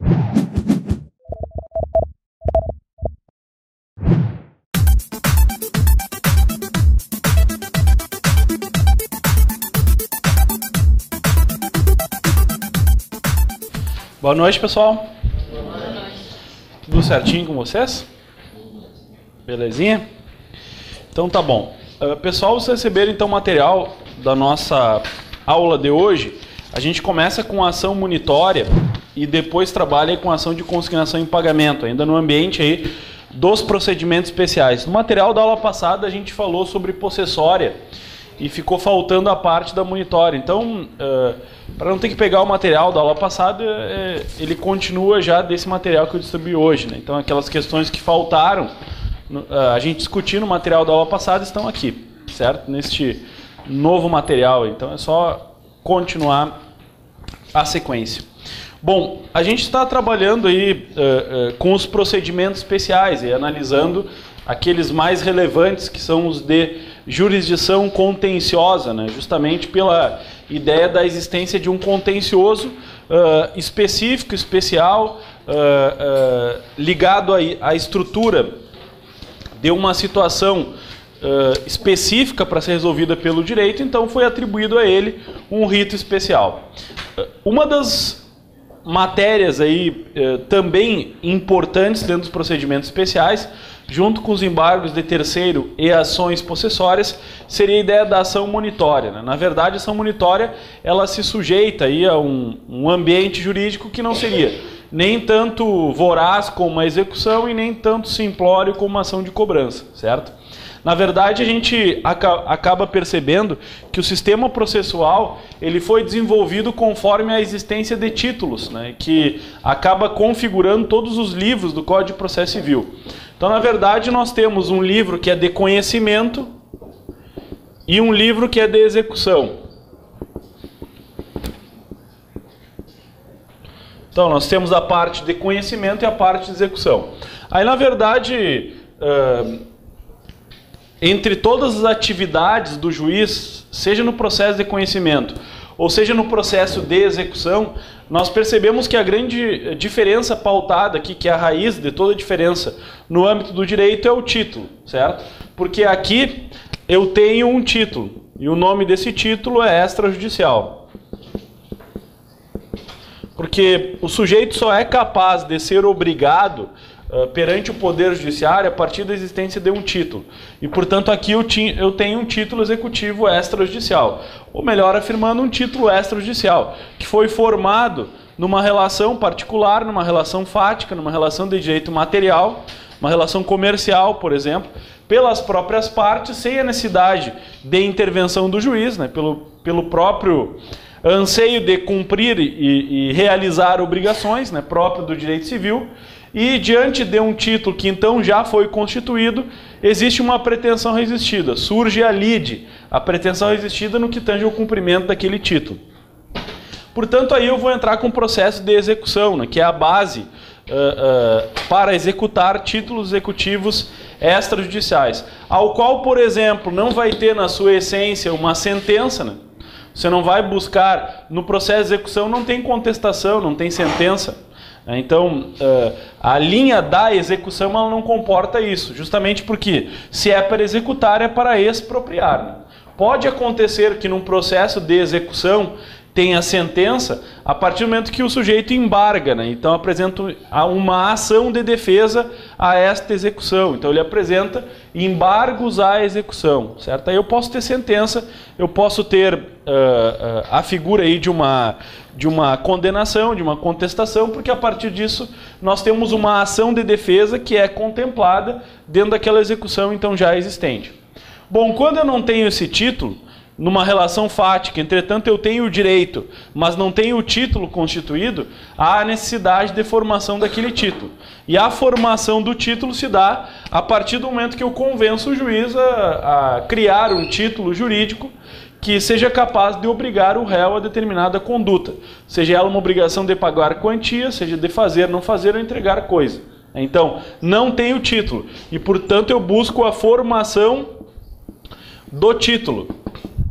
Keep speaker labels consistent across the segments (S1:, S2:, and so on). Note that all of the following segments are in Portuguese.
S1: Boa noite, pessoal. Boa noite. Tudo certinho com vocês? Belezinha? Então tá bom. Pessoal, vocês receberam então o material da nossa aula de hoje. A gente começa com a ação monitória e depois trabalha aí com a ação de consignação em pagamento, ainda no ambiente aí dos procedimentos especiais. No material da aula passada a gente falou sobre possessória e ficou faltando a parte da monitória. Então, para não ter que pegar o material da aula passada, ele continua já desse material que eu distribuí hoje, né? Então, aquelas questões que faltaram, a gente discutiu no material da aula passada, estão aqui, certo? Neste novo material. Então, é só continuar a sequência. Bom, a gente está trabalhando aí com os procedimentos especiais e analisando aqueles mais relevantes, que são os de jurisdição contenciosa, né? Justamente pela ideia da existência de um contencioso específico, especial, ligado à estrutura de uma situação específica para ser resolvida pelo direito, então foi atribuído a ele um rito especial. Uma das matérias aí também importantes dentro dos procedimentos especiais, junto com os embargos de terceiro e ações possessórias, seria a ideia da ação monitória, né? Na verdade, a ação monitória ela se sujeita aí a um ambiente jurídico que não seria nem tanto voraz como uma execução e nem tanto simplório como uma ação de cobrança, certo? Na verdade, a gente acaba percebendo que o sistema processual ele foi desenvolvido conforme a existência de títulos, né, que acaba configurando todos os livros do Código de Processo Civil. Então, na verdade, nós temos um livro que é de conhecimento e um livro que é de execução. Então, nós temos a parte de conhecimento e a parte de execução. Aí, na verdade, entre todas as atividades do juiz, seja no processo de conhecimento ou seja no processo de execução, nós percebemos que a grande diferença pautada aqui, que é a raiz de toda a diferença no âmbito do direito, é o título, certo? Porque aqui eu tenho um título e o nome desse título é extrajudicial. Porque o sujeito só é capaz de ser obrigado perante o Poder Judiciário a partir da existência de um título. E, portanto, aqui eu tenho um título executivo extrajudicial. Ou melhor, afirmando, um título extrajudicial, que foi formado numa relação particular, numa relação fática, numa relação de direito material, uma relação comercial, por exemplo, pelas próprias partes, sem a necessidade de intervenção do juiz, né, pelo próprio anseio de cumprir e realizar obrigações, né, próprio do direito civil. E diante de um título que então já foi constituído, existe uma pretensão resistida. Surge a lide, a pretensão resistida no que tange ao cumprimento daquele título. Portanto, aí eu vou entrar com o processo de execução, né, que é a base para executar títulos executivos extrajudiciais, ao qual, por exemplo, não vai ter na sua essência uma sentença, né? Você não vai buscar, no processo de execução não tem contestação, não tem sentença. Então, a linha da execução ela não comporta isso, justamente porque se é para executar, é para expropriar, né? Pode acontecer que num processo de execução tenha sentença a partir do momento que o sujeito embarga, né? Então apresenta uma ação de defesa a esta execução. Então ele apresenta embargos à execução, certo? Aí eu posso ter sentença, eu posso ter a figura aí de uma condenação, de uma contestação, porque a partir disso nós temos uma ação de defesa que é contemplada dentro daquela execução então já existente. Bom, quando eu não tenho esse título, numa relação fática, entretanto eu tenho o direito, mas não tenho o título constituído, há a necessidade de formação daquele título. E a formação do título se dá a partir do momento que eu convenço o juiz a criar um título jurídico que seja capaz de obrigar o réu a determinada conduta, seja ela uma obrigação de pagar quantia, seja de fazer, não fazer ou entregar coisa. Então, não tenho título e, portanto, eu busco a formação do título.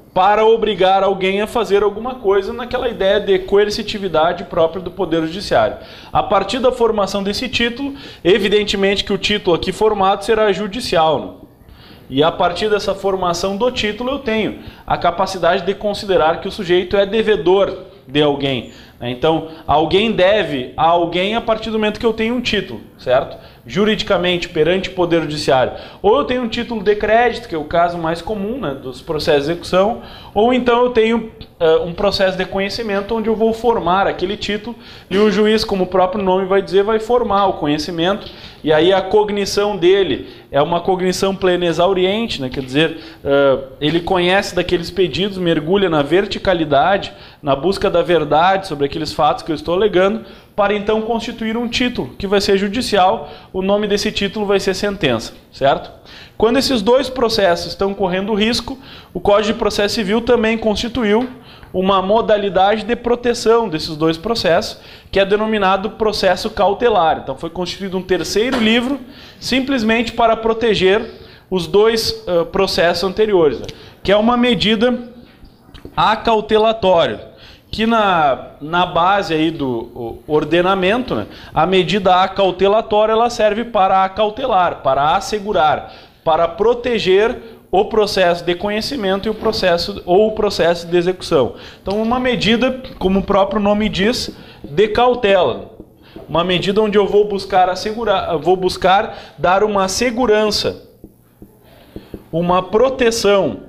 S1: para obrigar alguém a fazer alguma coisa naquela ideia de coercitividade própria do Poder Judiciário. A partir da formação desse título, evidentemente que o título aqui formado será judicial, né? E a partir dessa formação do título eu tenho a capacidade de considerar que o sujeito é devedor de alguém. Então, alguém deve a alguém a partir do momento que eu tenho um título, certo? Juridicamente, perante o Poder Judiciário. Ou eu tenho um título de crédito, que é o caso mais comum, né, dos processos de execução, ou então eu tenho um processo de conhecimento onde eu vou formar aquele título e o juiz, como o próprio nome vai dizer, vai formar o conhecimento, e aí a cognição dele é uma cognição plena exauriente, né? Quer dizer, ele conhece daqueles pedidos, mergulha na verticalidade, na busca da verdade sobre aqueles fatos que eu estou alegando, para então constituir um título, que vai ser judicial. O nome desse título vai ser sentença, certo? Quando esses dois processos estão correndo risco, o Código de Processo Civil também constituiu uma modalidade de proteção desses dois processos, que é denominado processo cautelar. Então foi constituído um terceiro livro, simplesmente para proteger os dois processos anteriores, né? Que é uma medida acautelatória, que na base aí do ordenamento, né, a medida acautelatória ela serve para acautelar, para assegurar, para proteger o processo de conhecimento e o processo de execução. Então, uma medida, como o próprio nome diz, de cautela. Uma medida onde eu vou buscar dar uma segurança, uma proteção,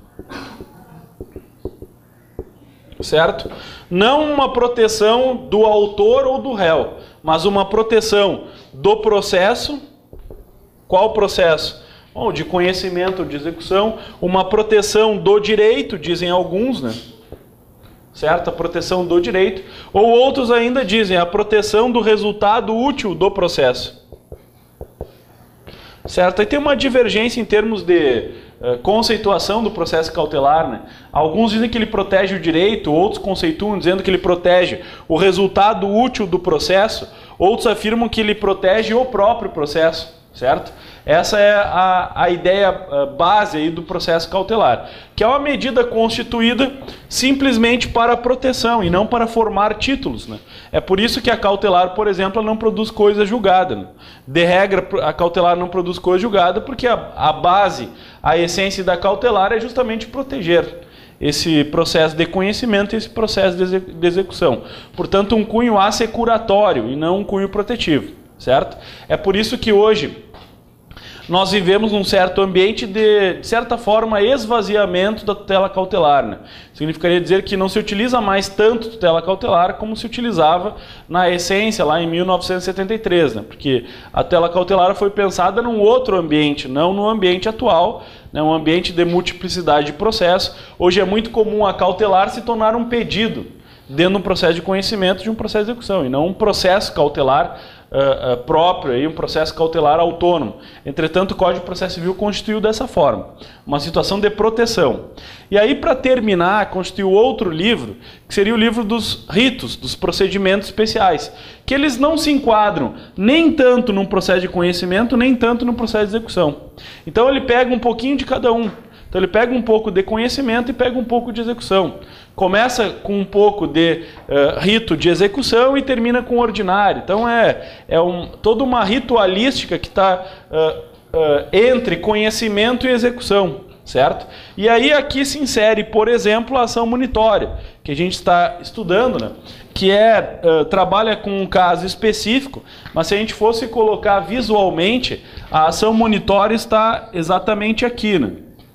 S1: certo? Não uma proteção do autor ou do réu, mas uma proteção do processo. Qual processo? Bom, de conhecimento, de execução, uma proteção do direito, dizem alguns, né? Certo? A proteção do direito. Ou outros ainda dizem a proteção do resultado útil do processo. Certo? Aí tem uma divergência em termos de conceituação do processo cautelar, né? Alguns dizem que ele protege o direito, outros conceituam dizendo que ele protege o resultado útil do processo, outros afirmam que ele protege o próprio processo, certo? Essa é a ideia base aí do processo cautelar, que é uma medida constituída simplesmente para proteção e não para formar títulos, né? É por isso que a cautelar, por exemplo, não produz coisa julgada, né? De regra, a cautelar não produz coisa julgada porque a base, a essência da cautelar é justamente proteger esse processo de conhecimento e esse processo de execução. Portanto, um cunho assecuratório e não um cunho protetivo, certo? É por isso que hoje nós vivemos num certo ambiente de certa forma, esvaziamento da tutela cautelar, né? Significaria dizer que não se utiliza mais tanto tutela cautelar como se utilizava na essência, lá em 1973, né? Porque a tutela cautelar foi pensada num outro ambiente, não no ambiente atual, né? Um ambiente de multiplicidade de processo. Hoje é muito comum a cautelar se tornar um pedido dentro de um processo de conhecimento de um processo de execução, e não um processo cautelar próprio, aí, um processo cautelar autônomo. Entretanto, o Código de Processo Civil constituiu dessa forma, uma situação de proteção. E aí, para terminar, constituiu outro livro, que seria o livro dos ritos, dos procedimentos especiais, que eles não se enquadram nem tanto num processo de conhecimento, nem tanto no processo de execução. Então, ele pega um pouquinho de cada um. Então ele pega um pouco de conhecimento e pega um pouco de execução. Começa com um pouco de rito de execução e termina com ordinário. Então toda uma ritualística que está entre conhecimento e execução, certo? E aí aqui se insere, por exemplo, a ação monitória, que a gente está estudando, né? Que trabalha com um caso específico, mas se a gente fosse colocar visualmente, a ação monitória está exatamente aqui, né?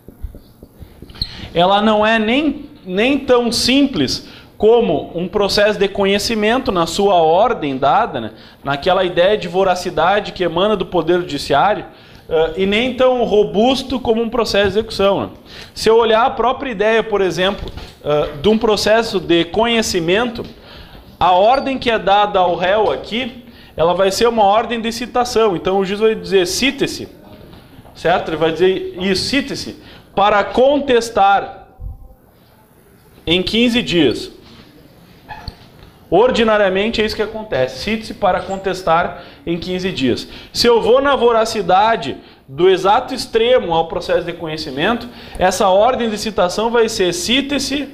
S1: Ela não é nem tão simples como um processo de conhecimento na sua ordem dada, né? Naquela ideia de voracidade que emana do Poder Judiciário, e nem tão robusto como um processo de execução, né? Se eu olhar a própria ideia, por exemplo, de um processo de conhecimento, a ordem que é dada ao réu aqui, ela vai ser uma ordem de citação. Então o juiz vai dizer cite-se, certo? Ele vai dizer isso, cite-se, para contestar em 15 dias. Ordinariamente é isso que acontece. Cite-se para contestar em 15 dias. Se eu vou na voracidade do exato extremo ao processo de conhecimento, essa ordem de citação vai ser: cite-se,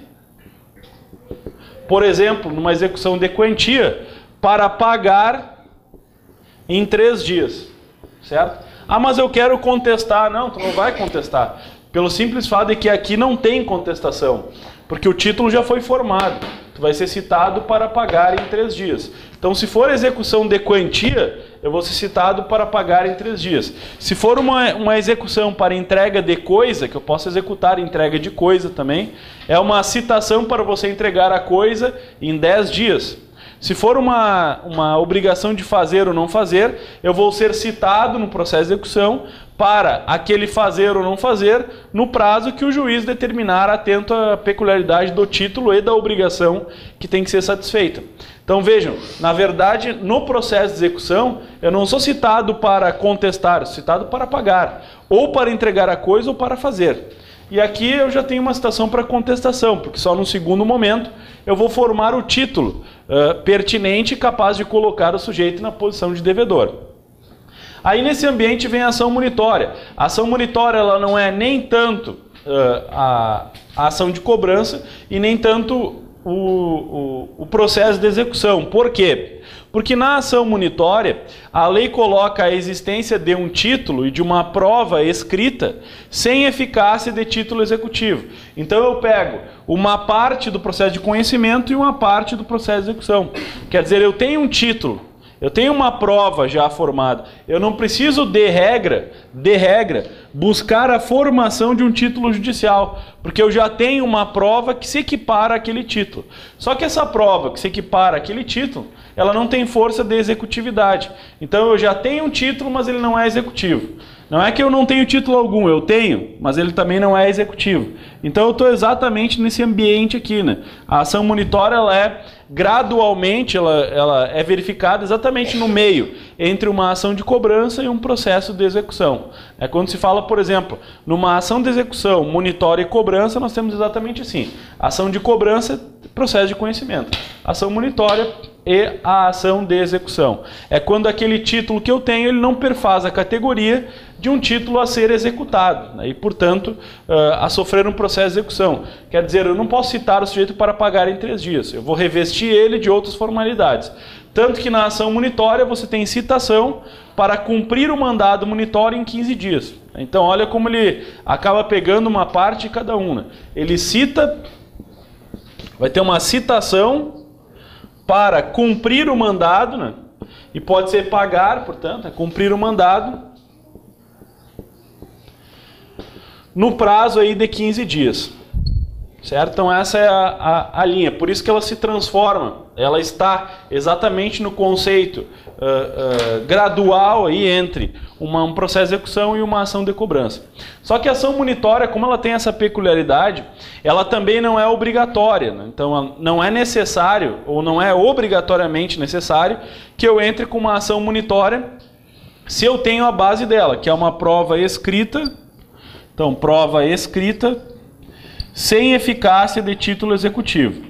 S1: por exemplo, numa execução de quantia, para pagar em 3 dias, certo? Ah, mas eu quero contestar. Não, tu não vai contestar, pelo simples fato de que aqui não tem contestação, porque o título já foi formado. Tu vai ser citado para pagar em 3 dias. Então, se for execução de quantia, eu vou ser citado para pagar em 3 dias. Se for uma execução para entrega de coisa, que eu posso executar entrega de coisa também, é uma citação para você entregar a coisa em 10 dias. Se for uma obrigação de fazer ou não fazer, eu vou ser citado no processo de execução para aquele fazer ou não fazer no prazo que o juiz determinar, atento à peculiaridade do título e da obrigação que tem que ser satisfeita. Então vejam, na verdade, no processo de execução, eu não sou citado para contestar, sou citado para pagar, ou para entregar a coisa ou para fazer. E aqui eu já tenho uma citação para contestação, porque só no segundo momento eu vou formar o título pertinente e capaz de colocar o sujeito na posição de devedor. Aí nesse ambiente vem a ação munitória. A ação munitória ela não é nem tanto a ação de cobrança e nem tanto o processo de execução. Por quê? Porque na ação munitória, a lei coloca a existência de um título e de uma prova escrita sem eficácia de título executivo. Então eu pego uma parte do processo de conhecimento e uma parte do processo de execução. Quer dizer, eu tenho um título, eu tenho uma prova já formada, eu não preciso de regra, buscar a formação de um título judicial, porque eu já tenho uma prova que se equipara àquele título. Só que essa prova que se equipara àquele título, ela não tem força de executividade. Então eu já tenho um título, mas ele não é executivo. Não é que eu não tenho título algum, eu tenho, mas ele também não é executivo. Então eu estou exatamente nesse ambiente aqui, né? A ação munitória, ela é gradualmente, ela é verificada exatamente no meio, entre uma ação de cobrança e um processo de execução. É quando se fala, por exemplo, numa ação de execução, monitória e cobrança, nós temos exatamente assim. Ação de cobrança, processo de conhecimento. Ação monitória e a ação de execução. É quando aquele título que eu tenho, ele não perfaz a categoria de um título a ser executado, né? E, portanto, a sofrer um processo de execução. Quer dizer, eu não posso citar o sujeito para pagar em 3 dias. Eu vou revestir ele de outras formalidades. Tanto que na ação munitória você tem citação para cumprir o mandado munitório em 15 dias. Então, olha como ele acaba pegando uma parte de cada uma. Ele cita, vai ter uma citação para cumprir o mandado, né? E pode ser pagar, portanto, é cumprir o mandado no prazo aí de 15 dias. Certo? Então essa é a linha. Por isso que ela se transforma. Ela está exatamente no conceito gradual aí entre um processo de execução e uma ação de cobrança. Só que a ação munitória, como ela tem essa peculiaridade, ela também não é obrigatória, né? Então não é necessário, ou não é obrigatoriamente necessário, que eu entre com uma ação munitória se eu tenho a base dela, que é uma prova escrita. Então, prova escrita sem eficácia de título executivo.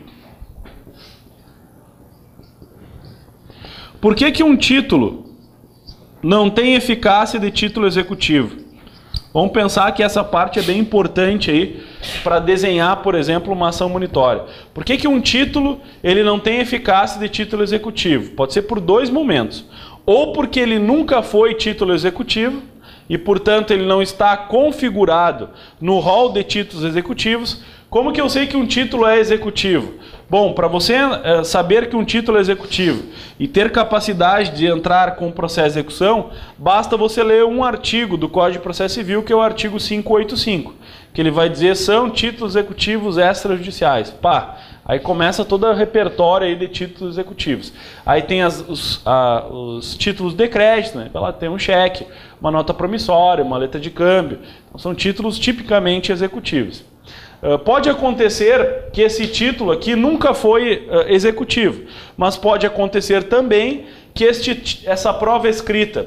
S1: Por que um título não tem eficácia de título executivo? Vamos pensar que essa parte é bem importante aí para desenhar, por exemplo, uma ação munitória. Por que um título ele não tem eficácia de título executivo? Pode ser por 2 momentos. Ou porque ele nunca foi título executivo, e, portanto, ele não está configurado no rol de títulos executivos. Como que eu sei que um título é executivo? Bom, para você saber que um título é executivo e ter capacidade de entrar com o processo de execução, basta você ler um artigo do Código de Processo Civil, que é o artigo 585, que ele vai dizer são títulos executivos extrajudiciais. Pá! Aí começa todo o repertório aí de títulos executivos. Aí tem os títulos de crédito, né? Ela tem um cheque, uma nota promissória, uma letra de câmbio. Então, são títulos tipicamente executivos. Pode acontecer que esse título aqui nunca foi executivo, mas pode acontecer também que essa prova escrita,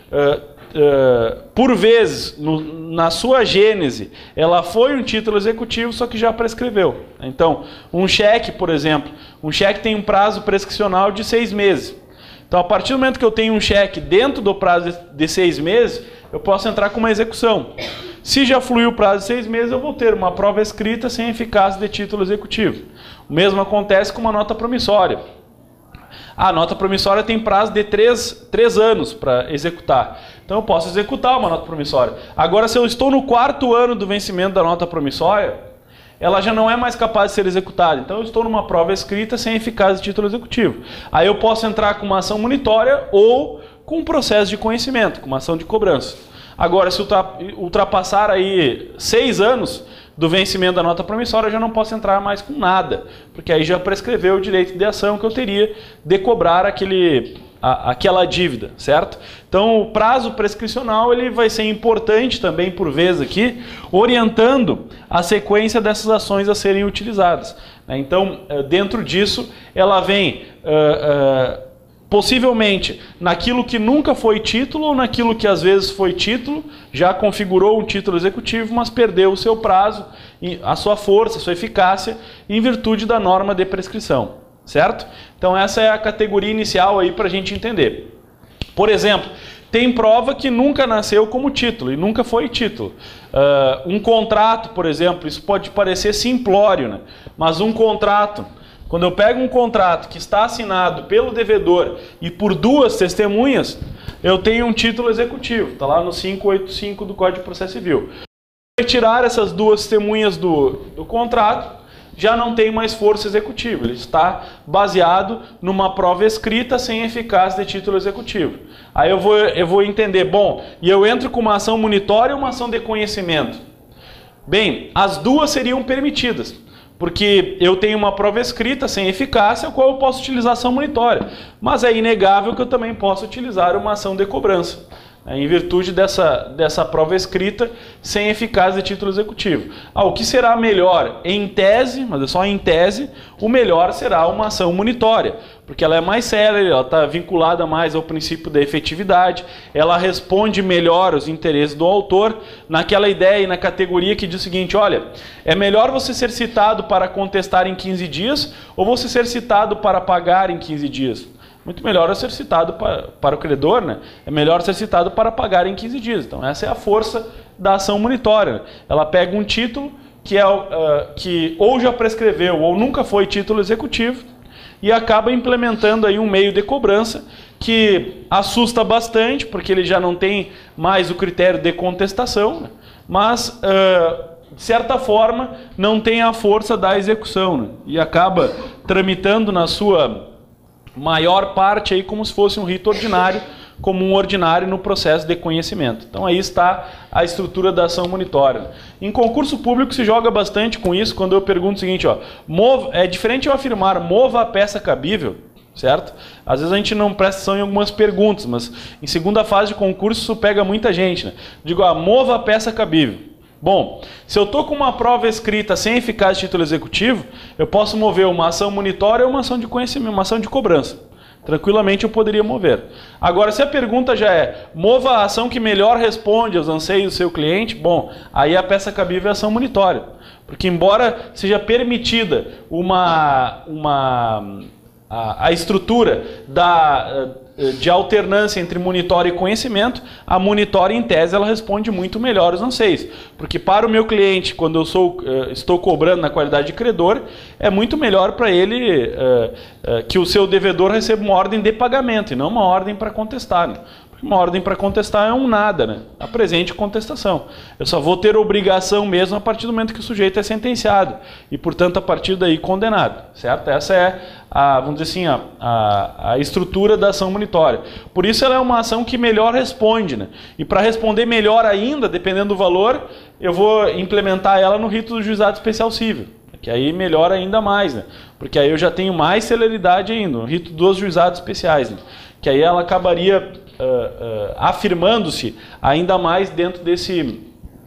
S1: por vezes, na sua gênese, ela foi um título executivo, só que já prescreveu. Então, um cheque, por exemplo, um cheque tem um prazo prescricional de 6 meses. Então, a partir do momento que eu tenho um cheque dentro do prazo de 6 meses, eu posso entrar com uma execução. Se já fluiu o prazo de 6 meses, eu vou ter uma prova escrita sem eficácia de título executivo. O mesmo acontece com uma nota promissória. A nota promissória tem prazo de 3 anos para executar. Então eu posso executar uma nota promissória. Agora, se eu estou no 4º ano do vencimento da nota promissória, ela já não é mais capaz de ser executada. Então eu estou numa prova escrita sem eficácia de título executivo. Aí eu posso entrar com uma ação monitória ou com um processo de conhecimento, com uma ação de cobrança. Agora, se ultrapassar aí 6 anos do vencimento da nota promissória, eu já não posso entrar mais com nada, porque aí já prescreveu o direito de ação que eu teria de cobrar aquela dívida, certo? Então, o prazo prescricional ele vai ser importante também, por vezes aqui, orientando a sequência dessas ações a serem utilizadas. Então, dentro disso, ela vem possivelmente naquilo que nunca foi título ou naquilo que às vezes foi título, já configurou um título executivo, mas perdeu o seu prazo, a sua força, a sua eficácia, em virtude da norma de prescrição, certo? Então essa é a categoria inicial aí para a gente entender. Por exemplo, tem prova que nunca nasceu como título e nunca foi título. Um contrato, por exemplo, isso pode parecer simplório, né? Mas um contrato, quando eu pego um contrato que está assinado pelo devedor e por 2 testemunhas, eu tenho um título executivo. Está lá no 585 do Código de Processo Civil. Retirar essas 2 testemunhas do contrato, já não tem mais força executiva. Ele está baseado numa prova escrita sem eficácia de título executivo. Aí eu vou entender, bom, e eu entro com uma ação monitória ou uma ação de conhecimento? Bem, as 2 seriam permitidas. Porque eu tenho uma prova escrita sem eficácia, a qual eu posso utilizar ação monitória. Mas é inegável que eu também posso utilizar uma ação de cobrança, em virtude dessa prova escrita sem eficácia de título executivo. O que será melhor? Em tese, mas é só em tese, o melhor será uma ação monitória, porque ela é mais célere, ela está vinculada mais ao princípio da efetividade, ela responde melhor aos interesses do autor, naquela ideia e na categoria que diz o seguinte, olha, é melhor você ser citado para contestar em 15 dias ou você ser citado para pagar em 15 dias? Muito melhor é ser citado para o credor, né? É melhor ser citado para pagar em 15 dias. Então essa é a força da ação monitória, né? Ela pega um título que ou já prescreveu ou nunca foi título executivo e acaba implementando aí um meio de cobrança que assusta bastante, porque ele já não tem mais o critério de contestação, né? Mas de certa forma não tem a força da execução, né? E acaba tramitando na sua maior parte aí como se fosse um rito ordinário, como um ordinário no processo de conhecimento. Então aí está a estrutura da ação monitória. Em concurso público se joga bastante com isso, quando eu pergunto o seguinte, é diferente eu afirmar mova a peça cabível, certo? Às vezes a gente não presta atenção em algumas perguntas, mas em segunda fase de concurso isso pega muita gente, né? Digo, mova a peça cabível. Bom, se eu estou com uma prova escrita sem eficácia de título executivo, eu posso mover uma ação monitória ou uma ação de conhecimento, uma ação de cobrança. Tranquilamente eu poderia mover. Agora, se a pergunta já é, mova a ação que melhor responde aos anseios do seu cliente, bom, aí a peça cabível é a ação monitória. Porque embora seja permitida a estrutura de alternância entre monitória e conhecimento, a monitória, em tese, ela responde muito melhor os anseios. Porque para o meu cliente, quando eu estou cobrando na qualidade de credor, é muito melhor para ele que o seu devedor receba uma ordem de pagamento e não uma ordem para contestar, né? Uma ordem para contestar é um nada, né? A presente contestação. Eu só vou ter obrigação mesmo a partir do momento que o sujeito é sentenciado e, portanto, a partir daí condenado, certo? Essa é vamos dizer assim, a estrutura da ação monitória. Por isso ela é uma ação que melhor responde, né? E para responder melhor ainda, dependendo do valor, eu vou implementar ela no rito do juizado especial cível, que aí melhora ainda mais, né? Porque aí eu já tenho mais celeridade ainda, no rito dos juizados especiais, né? Que aí ela acabaria afirmando-se ainda mais dentro desse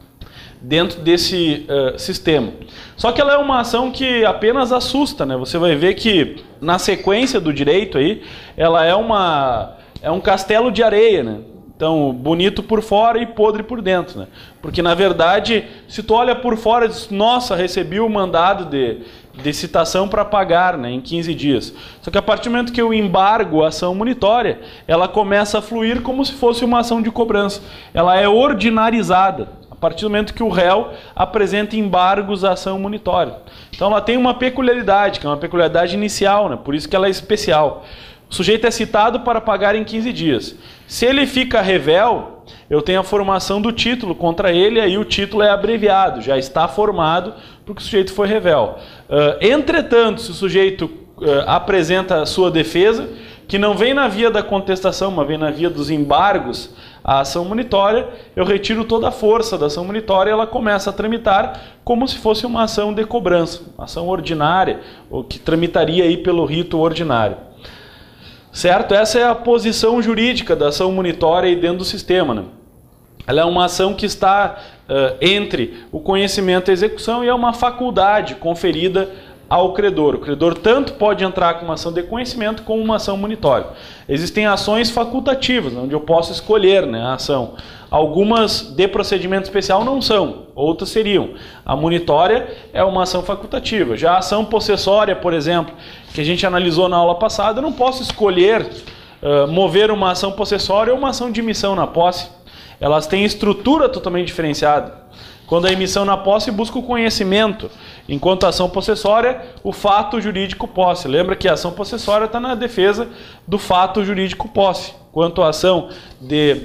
S1: sistema. Só que ela é uma ação que apenas assusta, né? Você vai ver que na sequência do direito aí, ela é um castelo de areia, né? Então, bonito por fora e podre por dentro, né? Porque, na verdade, se tu olha por fora e diz, nossa, recebi o mandado de citação para pagar, né, em 15 dias. Só que a partir do momento que eu embargo a ação munitória, ela começa a fluir como se fosse uma ação de cobrança. Ela é ordinarizada a partir do momento que o réu apresenta embargos à ação munitória. Então, ela tem uma peculiaridade, que é uma peculiaridade inicial, né? Por isso que ela é especial. O sujeito é citado para pagar em 15 dias. Se ele fica revel, eu tenho a formação do título contra ele, aí o título é abreviado, já está formado porque o sujeito foi revel. Entretanto, se o sujeito apresenta a sua defesa, que não vem na via da contestação, mas vem na via dos embargos à ação munitória, eu retiro toda a força da ação munitória e ela começa a tramitar como se fosse uma ação de cobrança, uma ação ordinária, ou que tramitaria aí pelo rito ordinário. Certo? Essa é a posição jurídica da ação munitória aí dentro do sistema, né? Ela é uma ação que está entre o conhecimento e a execução e é uma faculdade conferida ao credor. O credor tanto pode entrar com uma ação de conhecimento como uma ação munitória. Existem ações facultativas, onde eu posso escolher, né, a ação. Algumas de procedimento especial não são, outras seriam. A munitória é uma ação facultativa. Já a ação possessória, por exemplo, que a gente analisou na aula passada, eu não posso escolher mover uma ação possessória ou uma ação de emissão na posse. Elas têm estrutura totalmente diferenciada. Quando a emissão na posse busca o conhecimento, enquanto a ação possessória, o fato jurídico posse. Lembra que a ação possessória está na defesa do fato jurídico posse. Quanto à ação de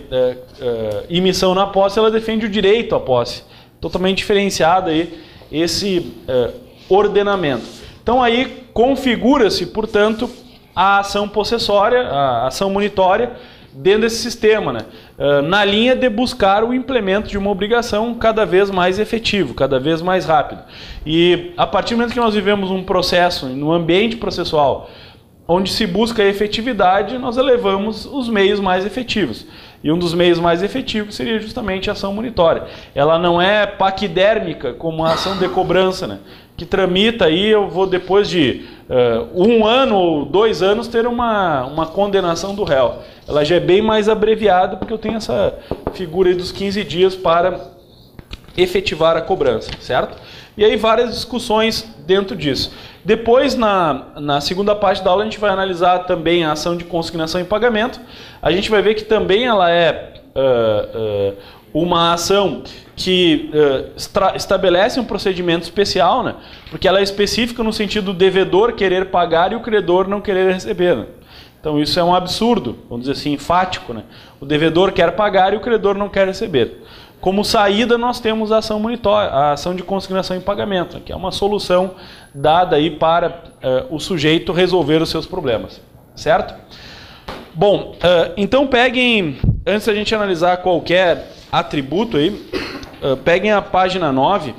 S1: emissão na posse, ela defende o direito à posse. Totalmente diferenciado aí esse ordenamento. Então aí configura-se, portanto, a ação possessória, a ação munitória, dentro desse sistema, né? Na linha de buscar o implemento de uma obrigação cada vez mais efetivo, cada vez mais rápido. E a partir do momento que nós vivemos um processo, no ambiente processual, onde se busca a efetividade, nós elevamos os meios mais efetivos. E um dos meios mais efetivos seria justamente a ação munitória. Ela não é paquidérmica como a ação de cobrança, né? Que tramita aí, eu vou depois de 1 ano ou 2 anos ter uma condenação do réu. Ela já é bem mais abreviada porque eu tenho essa figura aí dos 15 dias para efetivar a cobrança, certo? E aí várias discussões dentro disso. Depois, na segunda parte da aula, a gente vai analisar também a ação de consignação em pagamento. A gente vai ver que também ela é uma ação que estabelece um procedimento especial, né? Porque ela é específica no sentido do devedor querer pagar e o credor não querer receber, né? Então isso é um absurdo, vamos dizer assim, enfático, né? O devedor quer pagar e o credor não quer receber. Como saída, nós temos a ação munitória, a ação de consignação em pagamento, né? Que é uma solução dada aí para o sujeito resolver os seus problemas, certo? Bom, então peguem, antes da gente analisar qualquer atributo aí, peguem a página 9.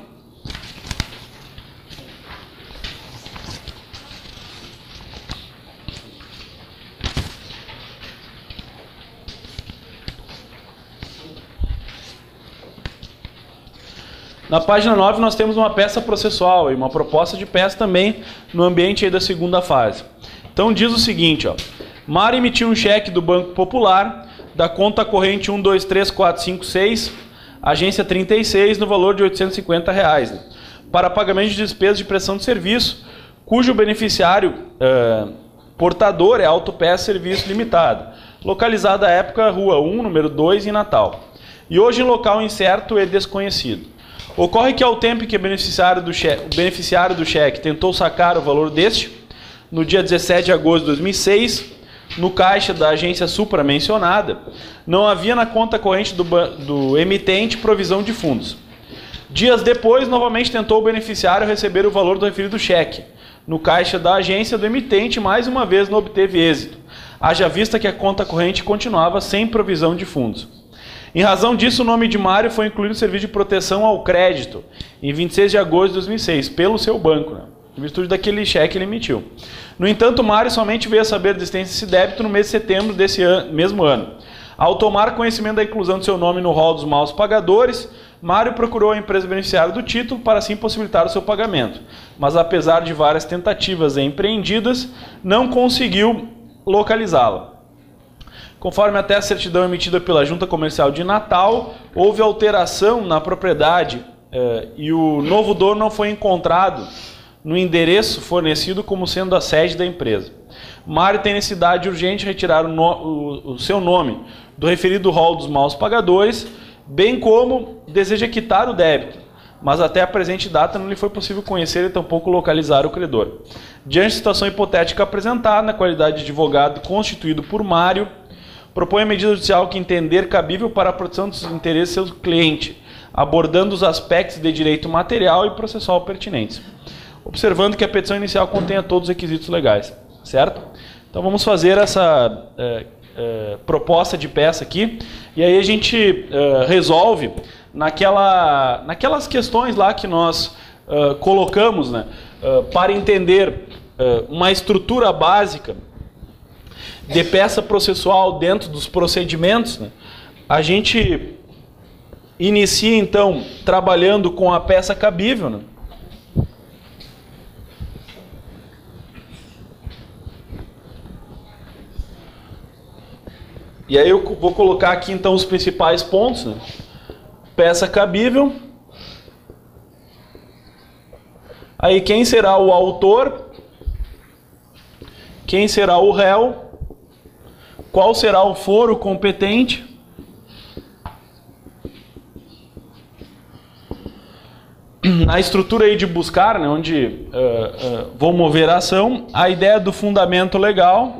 S1: Na página 9 nós temos uma peça processual e uma proposta de peça também no ambiente aí da segunda fase. Então diz o seguinte, ó: Mário emitiu um cheque do Banco Popular da conta corrente 123456, agência 36, no valor de R$ 850, né, para pagamento de despesas de prestação de serviço, cujo beneficiário portador é Autopeça Serviço Limitado, localizada à época Rua 1, número 2, em Natal, e hoje em local incerto e desconhecido. Ocorre que ao tempo que o beneficiário do cheque tentou sacar o valor deste, no dia 17 de agosto de 2006, no caixa da agência supramencionada, não havia na conta corrente do emitente provisão de fundos. Dias depois, novamente tentou o beneficiário receber o valor do referido cheque. No caixa da agência do emitente, mais uma vez não obteve êxito, haja vista que a conta corrente continuava sem provisão de fundos. Em razão disso, o nome de Mário foi incluído no serviço de proteção ao crédito, em 26 de agosto de 2006, pelo seu banco, né, em virtude daquele cheque que ele emitiu. No entanto, Mário somente veio a saber da existência desse débito no mês de setembro desse mesmo ano. Ao tomar conhecimento da inclusão do seu nome no rol dos maus pagadores, Mário procurou a empresa beneficiária do título para assim possibilitar o seu pagamento. Mas apesar de várias tentativas empreendidas, não conseguiu localizá-la. Conforme até a certidão emitida pela Junta Comercial de Natal, houve alteração na propriedade e o novo dono não foi encontrado no endereço fornecido como sendo a sede da empresa. Mário tem necessidade urgente de retirar o seu nome do referido rol dos maus pagadores, bem como deseja quitar o débito, mas até a presente data não lhe foi possível conhecer e tampouco localizar o credor. Diante da situação hipotética apresentada, na qualidade de advogado constituído por Mário, propõe a medida judicial que entender cabível para a proteção dos interesses do seu cliente, abordando os aspectos de direito material e processual pertinentes, observando que a petição inicial contenha todos os requisitos legais, certo? Então vamos fazer essa proposta de peça aqui, e aí a gente resolve naquelas questões lá que nós colocamos, né, para entender uma estrutura básica de peça processual dentro dos procedimentos, né, a gente inicia então trabalhando com a peça cabível, né? E aí eu vou colocar aqui então os principais pontos, né? Peça cabível. Aí quem será o autor? Quem será o réu? Qual será o foro competente? Na estrutura aí de buscar, né, onde vou mover a ação, a ideia do fundamento legal.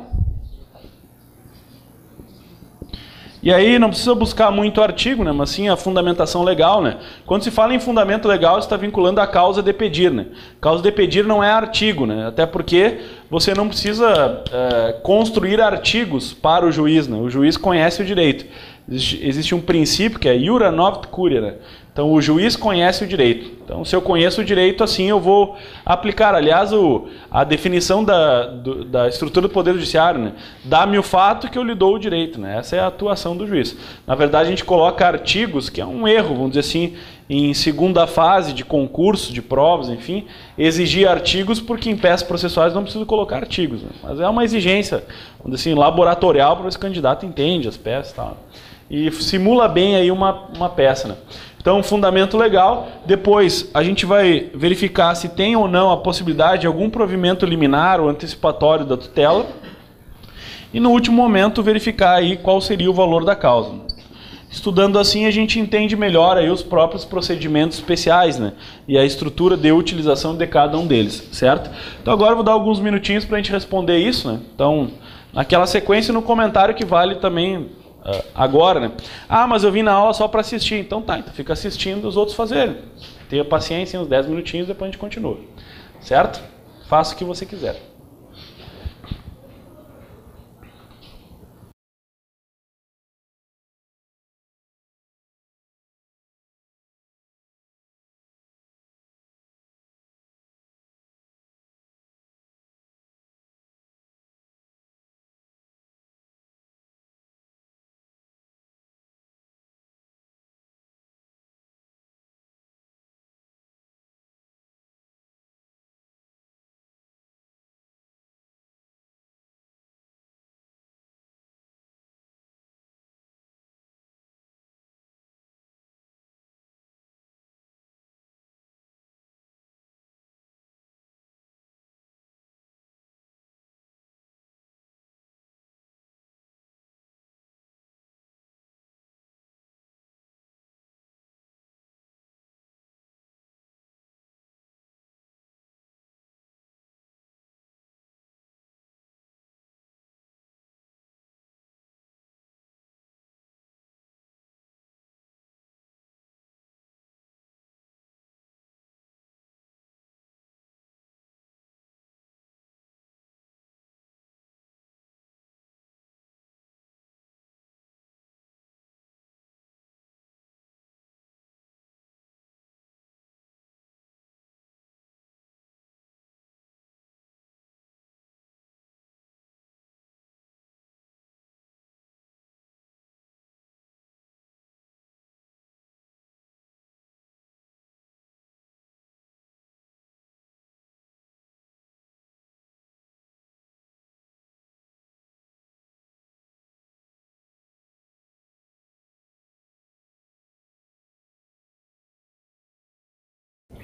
S1: E aí não precisa buscar muito artigo, né, mas sim a fundamentação legal, né? Quando se fala em fundamento legal, você está vinculando a causa de pedir, né? Causa de pedir não é artigo, né? Até porque você não precisa construir artigos para o juiz, né? O juiz conhece o direito. Existe um princípio que é iura novit curia, né? Então o juiz conhece o direito. Então se eu conheço o direito, assim eu vou aplicar. Aliás, a definição da estrutura do Poder Judiciário, né? Dá-me o fato que eu lhe dou o direito, né? Essa é a atuação do juiz. Na verdade a gente coloca artigos, que é um erro, vamos dizer assim, em segunda fase de concurso, de provas, enfim, exigir artigos porque em peças processuais não preciso colocar artigos, né? Mas é uma exigência, vamos dizer assim, laboratorial para esse candidato entende as peças e tal. E simula bem aí uma peça, né? Então, fundamento legal. Depois, a gente vai verificar se tem ou não a possibilidade de algum provimento liminar ou antecipatório da tutela. E, no último momento, verificar aí qual seria o valor da causa. Estudando assim, a gente entende melhor aí os próprios procedimentos especiais, né? E a estrutura de utilização de cada um deles, certo? Então, agora eu vou dar alguns minutinhos para a gente responder isso, né? Então, naquela sequência, no comentário que vale também... agora, né? Ah, mas eu vim na aula só para assistir. Então tá, então fica assistindo os outros fazerem. Tenha paciência, uns 10 minutinhos, depois a gente continua. Certo? Faça o que você quiser.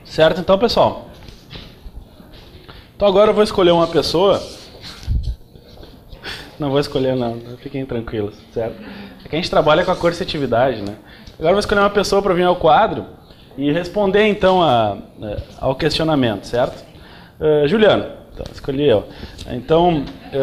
S1: Certo, então, pessoal? Então agora eu vou escolher uma pessoa. Não vou escolher não, fiquem tranquilos, certo? É que a gente trabalha com a coercitividade, né? Agora eu vou escolher uma pessoa para vir ao quadro e responder então ao questionamento, certo? Juliano, então, escolhi eu. Então,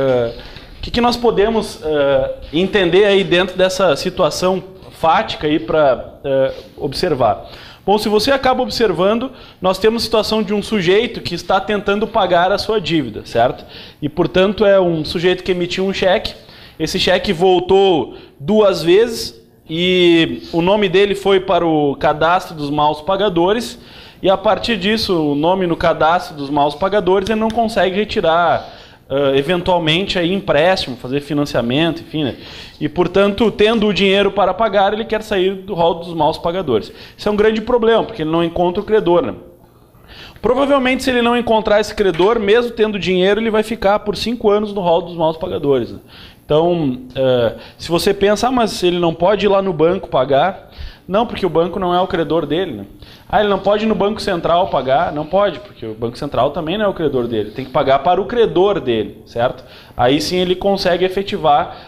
S1: o que nós podemos entender aí dentro dessa situação fática aí para observar? Bom, se você acaba observando, nós temos a situação de um sujeito que está tentando pagar a sua dívida, certo? E, portanto, é um sujeito que emitiu um cheque, esse cheque voltou 2 vezes e o nome dele foi para o cadastro dos maus pagadores e, a partir disso, o nome no cadastro dos maus pagadores, ele não consegue retirar eventualmente aí empréstimo, fazer financiamento, enfim, né? E, portanto, tendo o dinheiro para pagar, ele quer sair do rol dos maus pagadores. Isso é um grande problema, porque ele não encontra o credor, né? Provavelmente, se ele não encontrar esse credor, mesmo tendo dinheiro, ele vai ficar por 5 anos no rol dos maus pagadores, né? Então, se você pensa, mas ele não pode ir lá no banco pagar, não, porque o banco não é o credor dele, né? Ele não pode ir no Banco Central pagar? Não pode, porque o Banco Central também não é o credor dele. Tem que pagar para o credor dele, certo? Aí sim ele consegue efetivar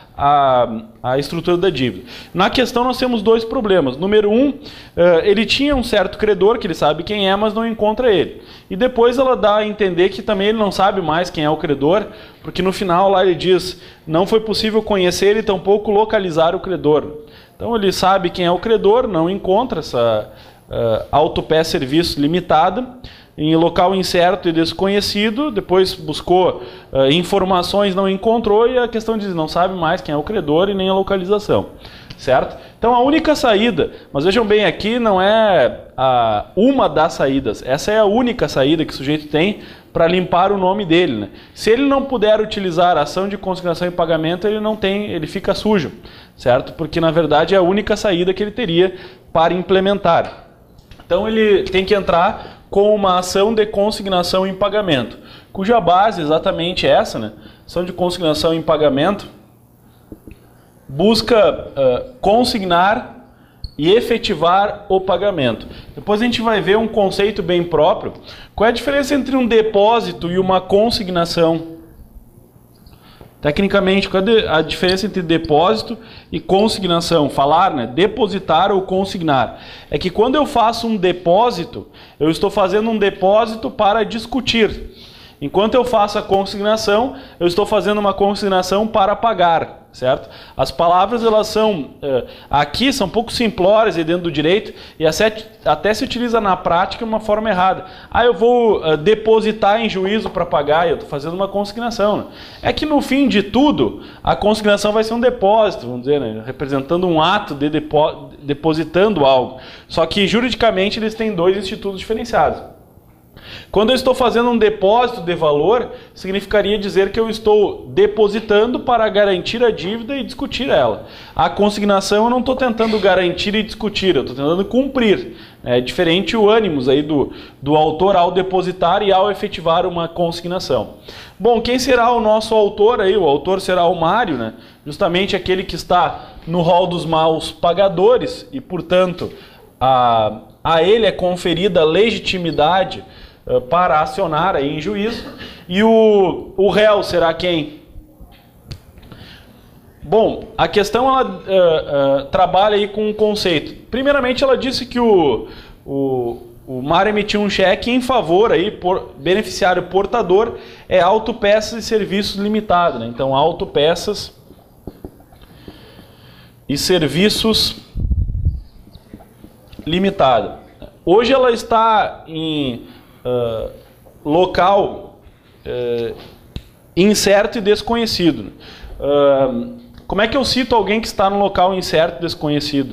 S1: a estrutura da dívida. Na questão nós temos 2 problemas. Número 1, ele tinha um certo credor, que ele sabe quem é, mas não encontra ele. E depois ela dá a entender que também ele não sabe mais quem é o credor, porque no final lá ele diz, não foi possível conhecer e tampouco localizar o credor. Então ele sabe quem é o credor, não encontra essa autopé serviço limitada, em local incerto e desconhecido, depois buscou informações, não encontrou, e a questão diz, não sabe mais quem é o credor e nem a localização, certo? Então a única saída, mas vejam bem, aqui não é uma das saídas, essa é a única saída que o sujeito tem para limpar o nome dele, né? Se ele não puder utilizar a ação de consignação e pagamento, ele fica sujo, certo? Porque na verdade é a única saída que ele teria para implementar. Então ele tem que entrar com uma ação de consignação em pagamento, cuja base é exatamente essa, né? Ação de consignação em pagamento busca consignar e efetivar o pagamento. Depois a gente vai ver um conceito bem próprio. Qual é a diferença entre um depósito e uma consignação? Tecnicamente, qual é a diferença entre depósito e consignação? Falar, né? Depositar ou consignar. É que quando eu faço um depósito, eu estou fazendo um depósito para discutir. Enquanto eu faço a consignação, eu estou fazendo uma consignação para pagar, certo? As palavras, elas são, aqui, são um pouco simplórias aí dentro do direito e até se utiliza na prática de uma forma errada. Eu vou depositar em juízo para pagar e eu estou fazendo uma consignação, né? É que no fim de tudo, a consignação vai ser um depósito, vamos dizer, né? Representando um ato de depositando algo. Só que juridicamente eles têm 2 institutos diferenciados. Quando eu estou fazendo um depósito de valor, significaria dizer que eu estou depositando para garantir a dívida e discutir ela. A consignação eu não estou tentando garantir e discutir, eu estou tentando cumprir. É diferente o ânimos aí do autor ao depositar e ao efetivar uma consignação. Bom, quem será o nosso autor aí? O autor será o Mário, né? Justamente aquele que está no rol dos maus pagadores e, portanto, a ele é conferida legitimidade para acionar aí em juízo. E o réu será quem? Bom, a questão ela trabalha aí com um conceito. Primeiramente, ela disse que o Mário emitiu um cheque em favor aí, por beneficiário portador é Autopeças e Serviços Limitado, né? Então, Autopeças e Serviços Limitado. Hoje ela está em local incerto e desconhecido. Como é que eu cito alguém que está no local incerto e desconhecido?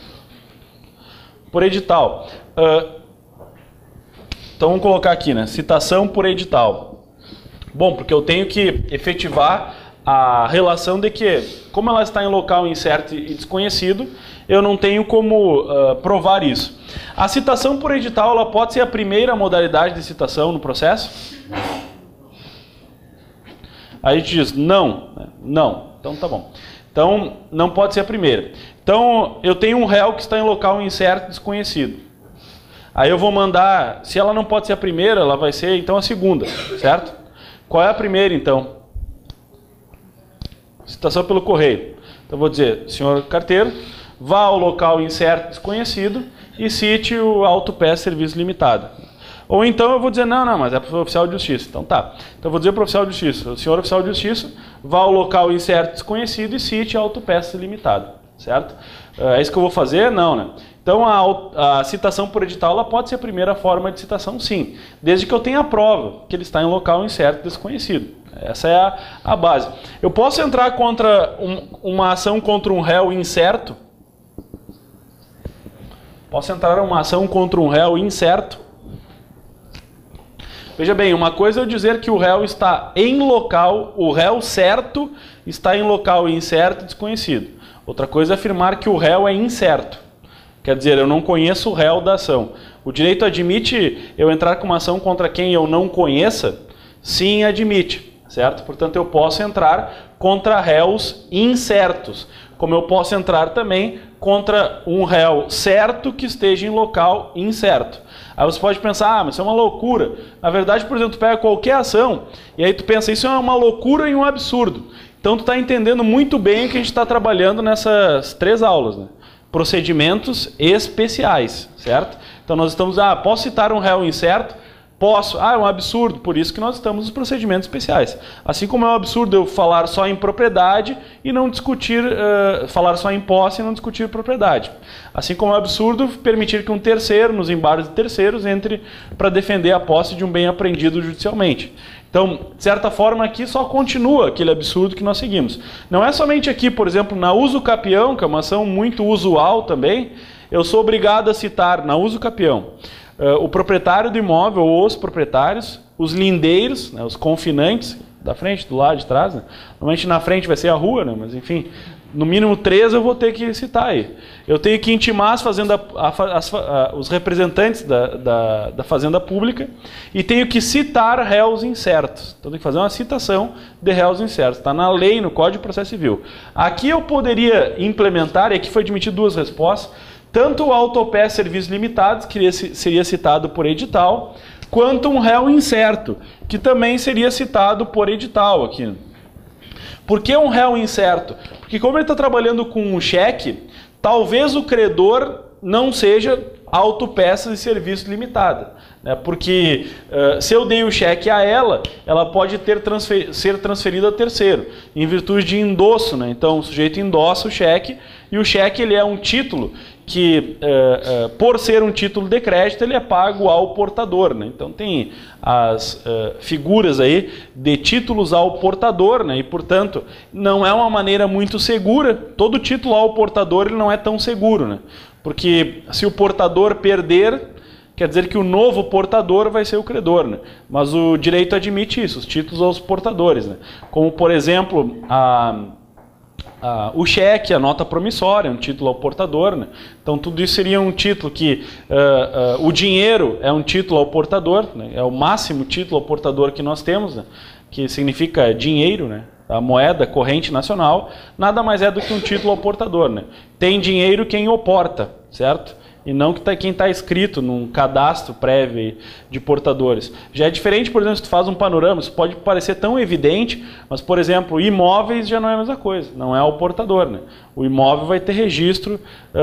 S1: Por edital. Então vamos colocar aqui, né? Citação por edital. Bom, porque eu tenho que efetivar a relação de que, como ela está em local incerto e desconhecido, eu não tenho como provar isso. A citação por edital, ela pode ser a primeira modalidade de citação no processo? Aí a gente diz não, né? Não. Então tá bom. Então não pode ser a primeira. Então eu tenho um réu que está em local incerto e desconhecido. Aí eu vou mandar, se ela não pode ser a primeira, ela vai ser então a segunda, certo? Qual é a primeira então? Citação pelo correio. Então eu vou dizer, senhor carteiro, vá ao local incerto desconhecido e cite o autopeça serviço limitado. Ou então eu vou dizer, não, mas é para o oficial de justiça. Então tá. Então eu vou dizer para o oficial de justiça, o senhor oficial de justiça, vá ao local incerto desconhecido e cite a autopeça limitado, certo? É isso que eu vou fazer? Não, né? Então a citação por edital ela pode ser a primeira forma de citação, sim, desde que eu tenha a prova que ele está em local incerto desconhecido. Essa é a base. Eu posso entrar contra uma ação contra um réu incerto? Posso entrar uma ação contra um réu incerto? Veja bem, uma coisa é eu dizer que o réu está em local, o réu certo está em local incerto desconhecido. Outra coisa é afirmar que o réu é incerto. Quer dizer, eu não conheço o réu da ação. O direito admite eu entrar com uma ação contra quem eu não conheça? Sim, admite, certo? Portanto, eu posso entrar contra réus incertos, como eu posso entrar também contra um réu certo que esteja em local incerto. Aí você pode pensar, mas isso é uma loucura. Na verdade, por exemplo, tu pega qualquer ação e aí tu pensa, isso é uma loucura e um absurdo. Então tu está entendendo muito bem o que a gente está trabalhando nessas 3 aulas, né? Procedimentos especiais, certo? Então nós estamos, posso citar um réu incerto? Posso. É um absurdo, por isso que nós estamos nos procedimentos especiais. Assim como é um absurdo eu falar só em propriedade e não discutir, falar só em posse e não discutir propriedade. Assim como é um absurdo permitir que um terceiro, nos embargos de terceiros, entre para defender a posse de um bem apreendido judicialmente. Então, de certa forma, aqui só continua aquele absurdo que nós seguimos. Não é somente aqui, por exemplo, na uso capião, que é uma ação muito usual também, eu sou obrigado a citar na uso capião o proprietário do imóvel ou os proprietários, os lindeiros, né, os confinantes, da frente, do lado, de trás. Né? Normalmente na frente vai ser a rua, né, mas enfim, no mínimo 3 eu vou ter que citar aí. Eu tenho que intimar os representantes da Fazenda Pública e tenho que citar réus incertos. Então tem que fazer uma citação de réus incertos. Está na lei, no Código de Processo Civil. Aqui eu poderia implementar, e aqui foi admitido 2 respostas, tanto o autopeça serviços limitados, que seria citado por edital, quanto um réu incerto, que também seria citado por edital aqui. Por que um réu incerto? Porque como ele está trabalhando com um cheque, talvez o credor não seja autopeças e serviços limitada. Né? Porque se eu dei o cheque a ela pode ser transferida a terceiro, em virtude de endosso. Né? Então o sujeito endossa o cheque, e o cheque ele é um título que, por ser um título de crédito, ele é pago ao portador. Né? Então tem as figuras aí de títulos ao portador, né? E, portanto, não é uma maneira muito segura. Todo título ao portador ele não é tão seguro, né? Porque se o portador perder, quer dizer que o novo portador vai ser o credor. Né? Mas o direito admite isso, os títulos aos portadores. Né? Como, por exemplo, o cheque, a nota promissória, um título ao portador. Né? Então tudo isso seria um título que o dinheiro é um título ao portador, né? É o máximo título ao portador que nós temos, né? Que significa dinheiro, né? A moeda corrente nacional nada mais é do que um título ao portador. Né? Tem dinheiro quem o porta, certo? E não quem está inscrito num cadastro prévio de portadores. Já é diferente, por exemplo, se tu faz um panorama, isso pode parecer tão evidente, mas, por exemplo, imóveis já não é a mesma coisa, não é o portador. Né? O imóvel vai ter registro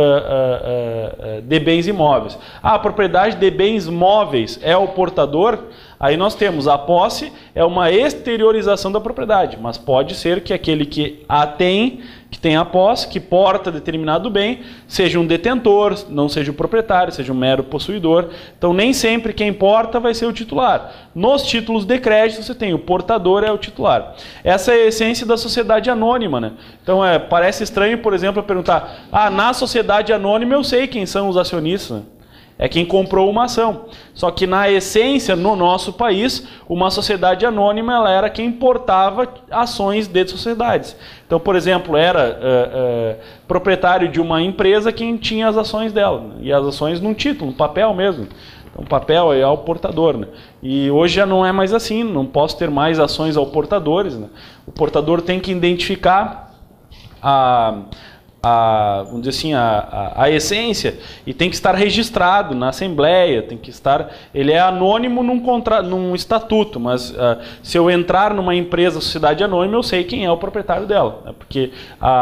S1: de bens imóveis. A propriedade de bens móveis é o portador. Aí nós temos a posse, é uma exteriorização da propriedade, mas pode ser que aquele que a tem, que tem a posse, que porta determinado bem, seja um detentor, não seja o proprietário, seja um mero possuidor. Então nem sempre quem porta vai ser o titular. Nos títulos de crédito você tem o portador é o titular. Essa é a essência da sociedade anônima. Né? Então parece estranho, por exemplo, eu perguntar, na sociedade anônima eu sei quem são os acionistas, né? É quem comprou uma ação. Só que na essência, no nosso país, uma sociedade anônima ela era quem portava ações de sociedades. Então, por exemplo, era proprietário de uma empresa quem tinha as ações dela. Né? E as ações num título, num papel mesmo. Então, papel é ao portador. Né? E hoje já não é mais assim, não posso ter mais ações ao portadores. Né? O portador tem que identificar vamos dizer assim, a essência, e tem que estar registrado na Assembleia, tem que estar, ele é anônimo num estatuto, mas se eu entrar numa empresa, sociedade anônima, eu sei quem é o proprietário dela, né? Porque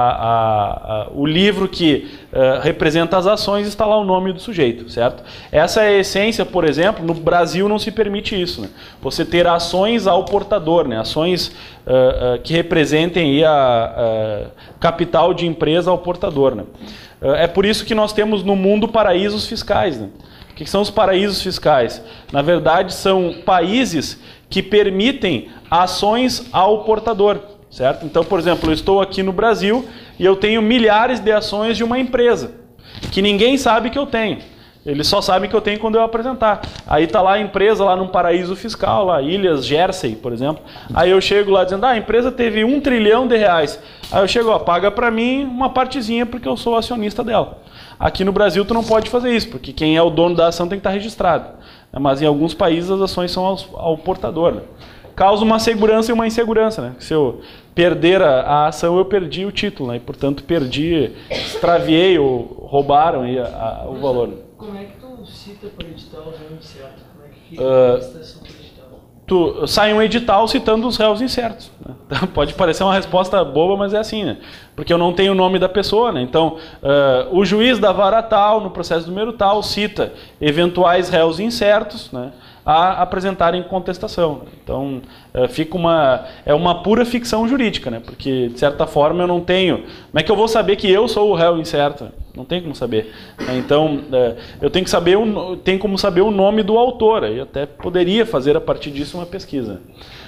S1: o livro que representa as ações está lá o nome do sujeito, certo? Essa é a essência, por exemplo, no Brasil não se permite isso, né? Você ter ações ao portador, né? Ações que representem aí a capital de empresa ao portador, né? É por isso que nós temos no mundo paraísos fiscais, né? O que são os paraísos fiscais? Na verdade, são países que permitem ações ao portador, certo? Então, por exemplo, eu estou aqui no Brasil e eu tenho milhares de ações de uma empresa que ninguém sabe que eu tenho. Eles só sabem que eu tenho quando eu apresentar. Aí está lá a empresa, lá num paraíso fiscal, lá, Ilhas Jersey, por exemplo. Aí eu chego lá dizendo, a empresa teve R$1 trilhão. Aí eu chego, paga para mim uma partezinha porque eu sou acionista dela. Aqui no Brasil tu não pode fazer isso, porque quem é o dono da ação tem que estar registrado. Mas em alguns países as ações são ao portador, né? Causa uma segurança e uma insegurança, né? Se eu perder a ação, eu perdi o título, né? E, portanto, extraviei ou roubaram aí o valor.
S2: Como é que tu cita por edital o réu incerto? Como é que fica a citação por edital?
S1: Sai um edital citando os réus incertos, né? Pode parecer uma resposta boba, mas é assim, né? Porque eu não tenho o nome da pessoa, né? Então, o juiz da vara tal, no processo número tal, cita eventuais réus incertos, né, a apresentarem contestação. Então, fica uma pura ficção jurídica, né? Porque, de certa forma, eu não tenho... Como é que eu vou saber que eu sou o réu incerto? Não tem como saber. Então, eu tenho que saber, tem como saber o nome do autor. Eu até poderia fazer, a partir disso, uma pesquisa.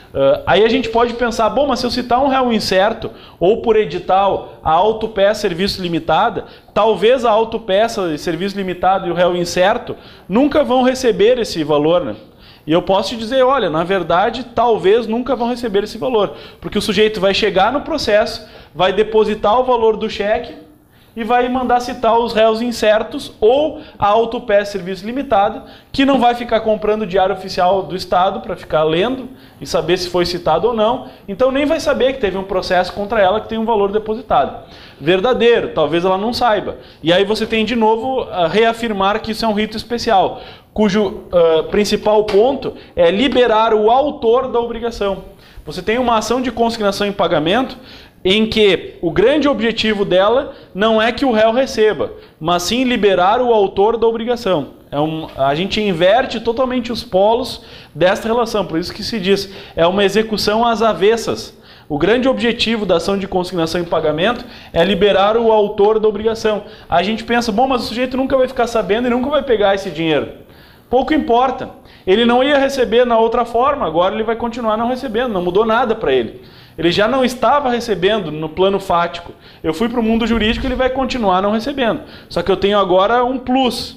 S1: Aí a gente pode pensar, bom, mas se eu citar um réu incerto, ou por edital, a autopeça serviço limitada, talvez a autopeça serviço limitado e o réu incerto nunca vão receber esse valor, né? E eu posso te dizer, olha, na verdade, talvez nunca vão receber esse valor. Porque o sujeito vai chegar no processo, vai depositar o valor do cheque e vai mandar citar os réus incertos ou a autopeça serviço limitado, que não vai ficar comprando o diário oficial do Estado para ficar lendo e saber se foi citado ou não. Então nem vai saber que teve um processo contra ela que tem um valor depositado. Verdadeiro, talvez ela não saiba. E aí você tem de novo a reafirmar que isso é um rito especial, cujo principal ponto é liberar o autor da obrigação. Você tem uma ação de consignação em pagamento em que o grande objetivo dela não é que o réu receba, mas sim liberar o autor da obrigação. A gente inverte totalmente os polos desta relação, por isso que se diz, é uma execução às avessas. O grande objetivo da ação de consignação em pagamento é liberar o autor da obrigação. A gente pensa, bom, mas o sujeito nunca vai ficar sabendo e nunca vai pegar esse dinheiro. Pouco importa. Ele não ia receber na outra forma, agora ele vai continuar não recebendo, não mudou nada para ele. Ele já não estava recebendo no plano fático. Eu fui para o mundo jurídico, ele vai continuar não recebendo. Só que eu tenho agora um plus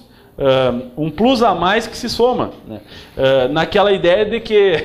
S1: a mais que se soma, né? Naquela ideia de que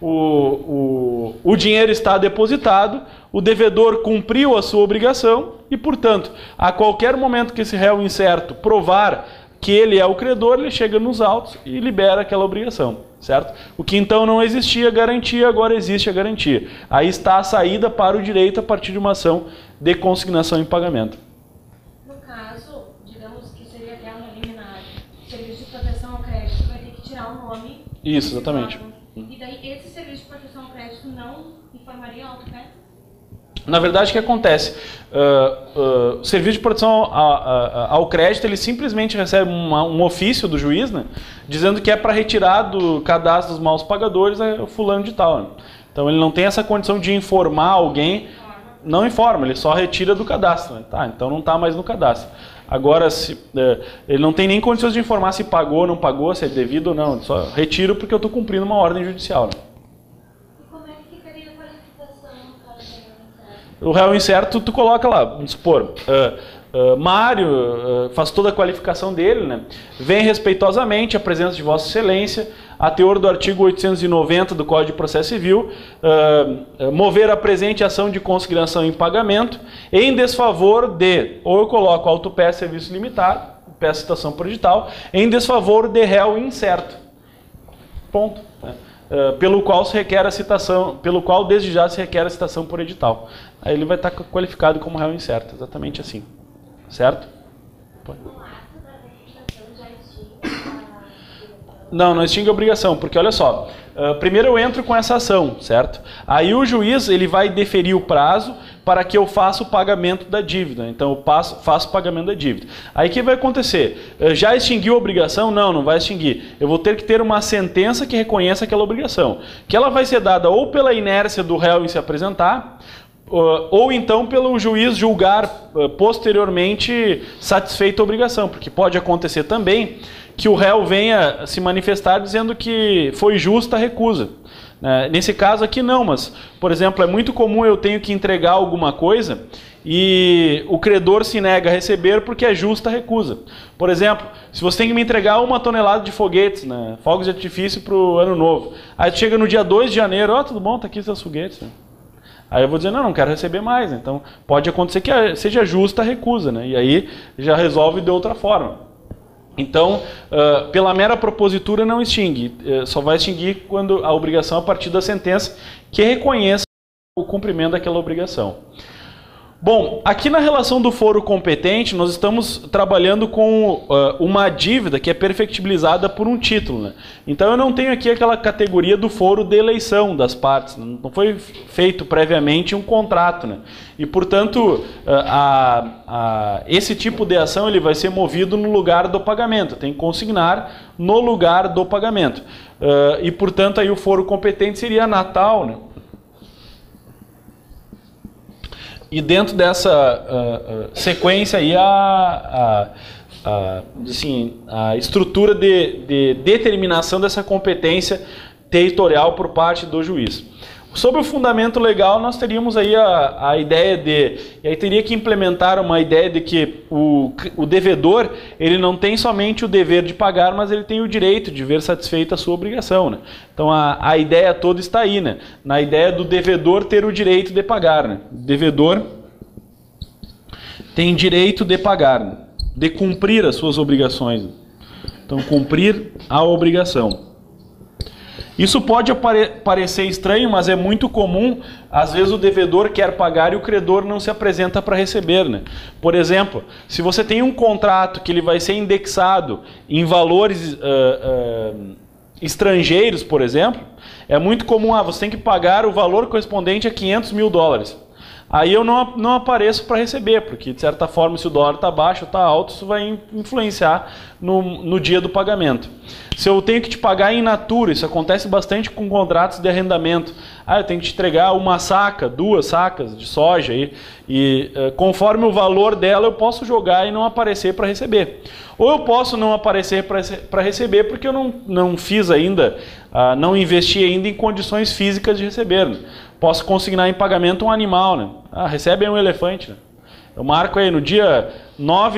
S1: o dinheiro está depositado, o devedor cumpriu a sua obrigação e, portanto, a qualquer momento que esse réu incerto provar que ele é o credor, ele chega nos autos e libera aquela obrigação, certo? O que então não existia garantia, agora existe a garantia. Aí está a saída para o direito a partir de uma ação de consignação em pagamento.
S3: No caso, digamos que seria até uma liminar, o serviço de proteção ao crédito vai ter que tirar o nome.
S1: Isso, exatamente.
S3: E daí esse serviço de proteção ao crédito não informaria a autopeça?
S1: Na verdade, o que acontece? O serviço de proteção ao crédito, ele simplesmente recebe um ofício do juiz, né, dizendo que é para retirar do cadastro dos maus pagadores o fulano de tal. Né? Então ele não tem essa condição de informar alguém, não informa, ele só retira do cadastro. Né? Tá, então não está mais no cadastro. Agora, ele não tem nem condições de informar se pagou ou não pagou, se é devido ou não, só retiro porque eu estou cumprindo uma ordem judicial. Né? O réu incerto, tu coloca lá, vamos supor, Mário, faz toda a qualificação dele, né? Vem respeitosamente à presença de Vossa Excelência, a teor do artigo 890 do Código de Processo Civil, mover a presente ação de consignação em pagamento em desfavor de, ou eu coloco autopeça serviço limitado, peço citação por edital, em desfavor de réu incerto. Ponto. Né? Pelo qual se requer a citação, pelo qual desde já se requer a citação por edital. Aí ele vai estar qualificado como réu incerto, exatamente assim. certo? Não extingue a obrigação, porque olha só, primeiro eu entro com essa ação, certo? Aí o juiz ele vai deferir o prazo para que eu faça o pagamento da dívida. Então eu faço o pagamento da dívida. Aí o que vai acontecer? Já extinguiu a obrigação? Não vai extinguir. Eu vou ter que ter uma sentença que reconheça aquela obrigação. Que ela vai ser dada ou pela inércia do réu em se apresentar, ou então pelo juiz julgar posteriormente satisfeita a obrigação, porque pode acontecer também que o réu venha se manifestar dizendo que foi justa a recusa. Nesse caso aqui não, mas, por exemplo, é muito comum eu tenho que entregar alguma coisa e o credor se nega a receber porque é justa a recusa. Por exemplo, se você tem que me entregar 1 tonelada de foguetes, fogos de artifício para o ano novo, aí chega no dia 2 de janeiro, tudo bom, tá aqui seus foguetes. Aí eu vou dizer, não quero receber mais. Então pode acontecer que seja justa a recusa, e aí já resolve de outra forma. Então, pela mera propositura não extingue, só vai extinguir quando a obrigação a partir da sentença que reconheça o cumprimento daquela obrigação. Bom, aqui na relação do foro competente, nós estamos trabalhando com uma dívida que é perfectibilizada por um título. Então eu não tenho aqui aquela categoria do foro de eleição das partes, não foi feito previamente um contrato. E, portanto, esse tipo de ação ele vai ser movido no lugar do pagamento, tem que consignar no lugar do pagamento. E, portanto, aí o foro competente seria natal, E dentro dessa sequência aí a estrutura de determinação dessa competência territorial por parte do juiz. Sobre o fundamento legal, nós teríamos aí a ideia e aí teria que implementar uma ideia de que o devedor, ele não tem somente o dever de pagar, mas ele tem o direito de ver satisfeita a sua obrigação. Então a ideia toda está aí, na ideia do devedor ter o direito de pagar. O devedor tem direito de pagar, de cumprir as suas obrigações. Então, cumprir a obrigação. Isso pode parecer estranho, mas é muito comum. Às vezes o devedor quer pagar e o credor não se apresenta para receber. Por exemplo, se você tem um contrato que ele vai ser indexado em valores estrangeiros, por exemplo, é muito comum, você tem que pagar o valor correspondente a $500 mil. Aí eu não apareço para receber, porque de certa forma se o dólar está baixo ou está alto, isso vai influenciar no dia do pagamento. Se eu tenho que te pagar em natura, isso acontece bastante com contratos de arrendamento. Eu tenho que te entregar 1 saca, 2 sacas de soja e conforme o valor dela eu posso jogar e não aparecer para receber. Ou eu posso não aparecer para receber porque eu não fiz ainda, não investi ainda em condições físicas de receber. Posso consignar em pagamento um animal. Recebe aí um elefante. Eu marco aí no dia 9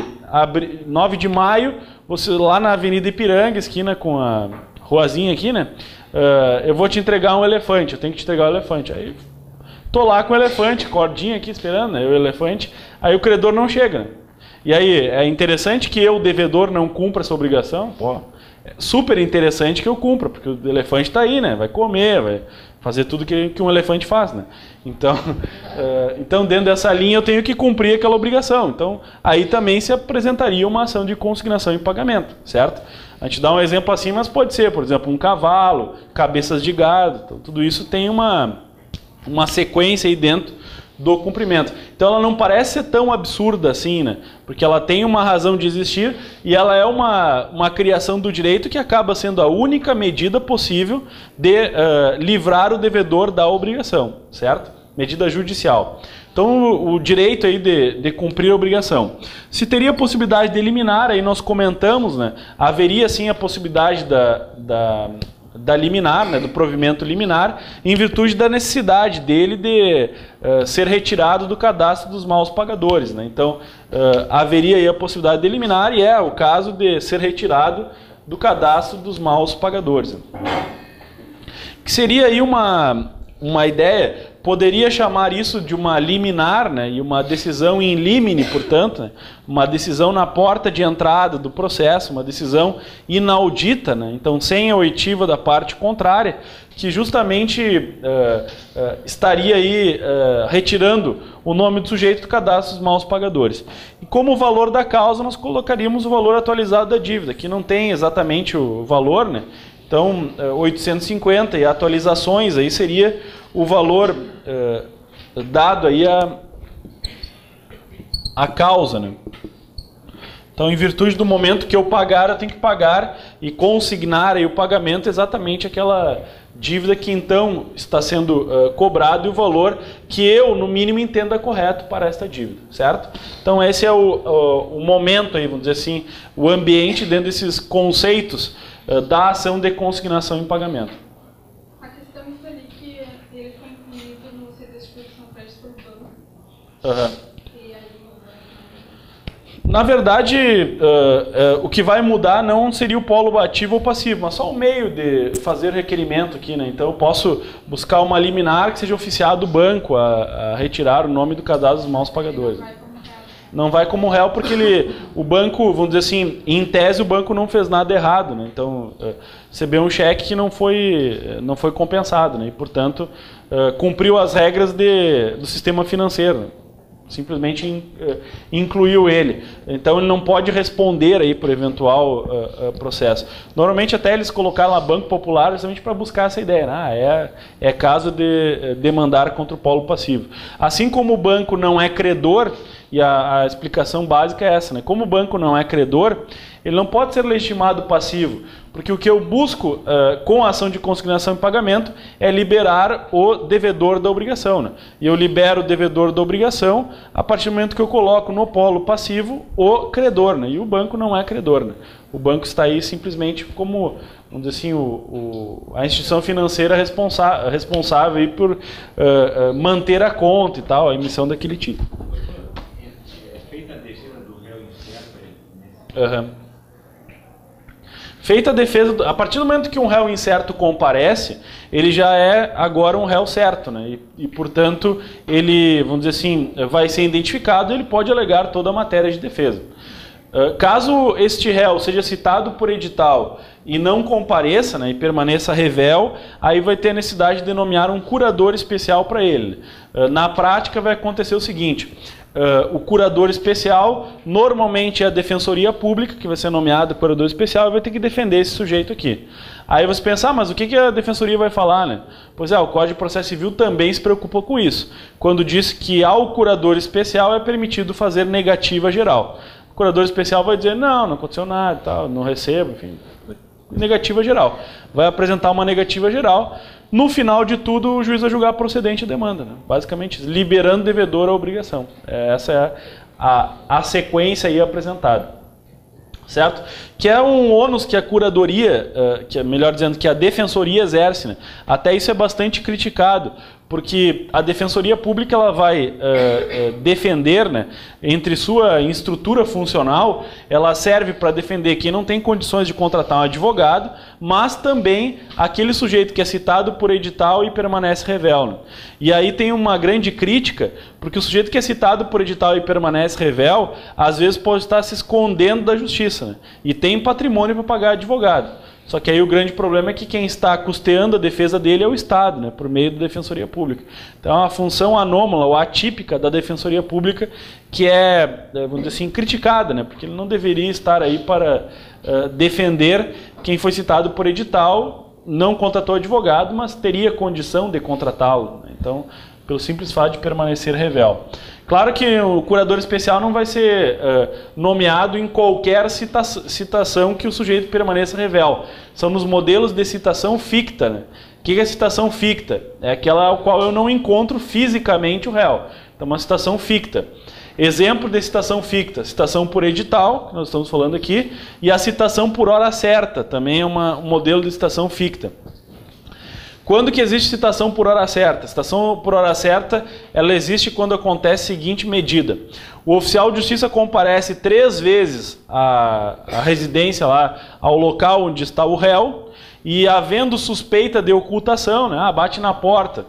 S1: de maio, você lá na Avenida Ipiranga, esquina com a ruazinha aqui, eu vou te entregar um elefante, eu tenho que te entregar um elefante. Aí tô lá com o elefante, cordinha aqui esperando, o elefante, aí o credor não chega. E aí, é interessante que eu, o devedor, não cumpra essa obrigação? É super interessante que eu cumpra, porque o elefante está aí, vai comer, vai fazer tudo que um elefante faz. Então, dentro dessa linha, eu tenho que cumprir aquela obrigação. Então, aí também se apresentaria uma ação de consignação e pagamento, certo? A gente dá um exemplo assim, mas pode ser, por exemplo, um cavalo, cabeças de gado. Então, tudo isso tem uma sequência aí dentro do cumprimento. Então ela não parece ser tão absurda assim, porque ela tem uma razão de existir e ela é uma criação do direito que acaba sendo a única medida possível de livrar o devedor da obrigação, certo? Medida judicial. Então o direito aí de cumprir a obrigação. Se teria possibilidade de eliminar, aí nós comentamos, haveria sim a possibilidade da liminar, do provimento liminar, em virtude da necessidade dele de ser retirado do cadastro dos maus pagadores. Então, haveria aí a possibilidade de eliminar, e é o caso de ser retirado do cadastro dos maus pagadores. Que seria aí uma ideia, poderia chamar isso de uma liminar, né, e uma decisão in limine, portanto, né, uma decisão na porta de entrada do processo, uma decisão inaudita, né, então sem a oitiva da parte contrária, que justamente estaria aí retirando o nome do sujeito do cadastro dos maus pagadores. E como valor da causa, nós colocaríamos o valor atualizado da dívida, que não tem exatamente o valor, né? Então, 850 e atualizações aí seria o valor dado aí a causa, né? Então, em virtude do momento que eu pagar, eu tenho que pagar e consignar aí o pagamento exatamente aquela dívida que então está sendo cobrado e o valor que eu, no mínimo, entenda correto para esta dívida, certo? Então, esse é o momento aí, vamos dizer assim, o ambiente dentro desses conceitos da ação de consignação em pagamento.
S4: A questão está ali que ele foi incluído no CD de exposição crédito pelo banco.
S1: Uhum. Na verdade, o que vai mudar não seria o polo ativo ou passivo, mas só o meio de fazer requerimento aqui, né? Então eu posso buscar uma liminar que seja oficiado do banco a retirar o nome do cadastro dos maus pagadores. Não vai como réu porque o banco, vamos dizer assim, em tese o banco não fez nada errado, né? Então recebeu um cheque que não foi compensado, né? E portanto cumpriu as regras do sistema financeiro, né? Simplesmente incluiu ele. Então ele não pode responder aí por eventual processo. Normalmente até eles colocaram lá Banco Popular justamente para buscar essa ideia, né? É caso de demandar contra o polo passivo. Assim como o banco não é credor, e a explicação básica é essa, né? Como o banco não é credor, ele não pode ser legitimado passivo, porque o que eu busco com a ação de consignação e pagamento é liberar o devedor da obrigação, né? E eu libero o devedor da obrigação a partir do momento que eu coloco no polo passivo o credor, né? E o banco não é credor, né? O banco está aí simplesmente como, vamos dizer assim, a instituição financeira responsável aí por manter a conta e tal, a emissão daquele título. Uhum. Feita a defesa, a partir do momento que um réu incerto comparece, ele já é agora um réu certo, né? E portanto, ele, vamos dizer assim, vai ser identificado e ele pode alegar toda a matéria de defesa. Caso este réu seja citado por edital e não compareça, né, e permaneça revel, aí vai ter a necessidade de nomear um curador especial para ele. Na prática vai acontecer o seguinte: o curador especial normalmente é a Defensoria Pública, que vai ser nomeado curador especial e vai ter que defender esse sujeito aqui. Aí você pensa, mas o que a Defensoria vai falar, né? Pois é, o Código de Processo Civil também se preocupa com isso, quando diz que ao curador especial é permitido fazer negativa geral. O curador especial vai dizer, não aconteceu nada, tal, não recebo, enfim, negativa geral. Vai apresentar uma negativa geral. No final de tudo, o juiz vai julgar procedente a demanda, né? Basicamente, liberando o devedor a obrigação. Essa é a sequência aí apresentada. Certo? Que é um ônus que a curadoria, melhor dizendo, que a defensoria exerce, né? Até isso é bastante criticado, porque a Defensoria Pública ela vai defender, né, entre sua estrutura funcional, ela serve para defender quem não tem condições de contratar um advogado, mas também aquele sujeito que é citado por edital e permanece revel, né? E aí tem uma grande crítica, porque o sujeito que é citado por edital e permanece revel, às vezes pode estar se escondendo da justiça, né? E tem patrimônio para pagar advogado. Só que aí o grande problema é que quem está custeando a defesa dele é o Estado, né, por meio da Defensoria Pública. Então é uma função anômala ou atípica da Defensoria Pública que é, vamos dizer assim, criticada, né, porque ele não deveria estar aí para defender quem foi citado por edital, não contratou advogado, mas teria condição de contratá-lo, né? Então, pelo simples fato de permanecer revel. Claro que o curador especial não vai ser nomeado em qualquer citação que o sujeito permaneça revel. São nos modelos de citação ficta, né? O que é citação ficta? É aquela ao qual eu não encontro fisicamente o réu. Então, uma citação ficta. Exemplo de citação ficta: citação por edital, que nós estamos falando aqui, e a citação por hora certa, também é um modelo de citação ficta. Quando que existe citação por hora certa? Citação por hora certa, ela existe quando acontece a seguinte medida: o oficial de justiça comparece 3 vezes à residência lá, ao local onde está o réu, e havendo suspeita de ocultação, né? Bate na porta.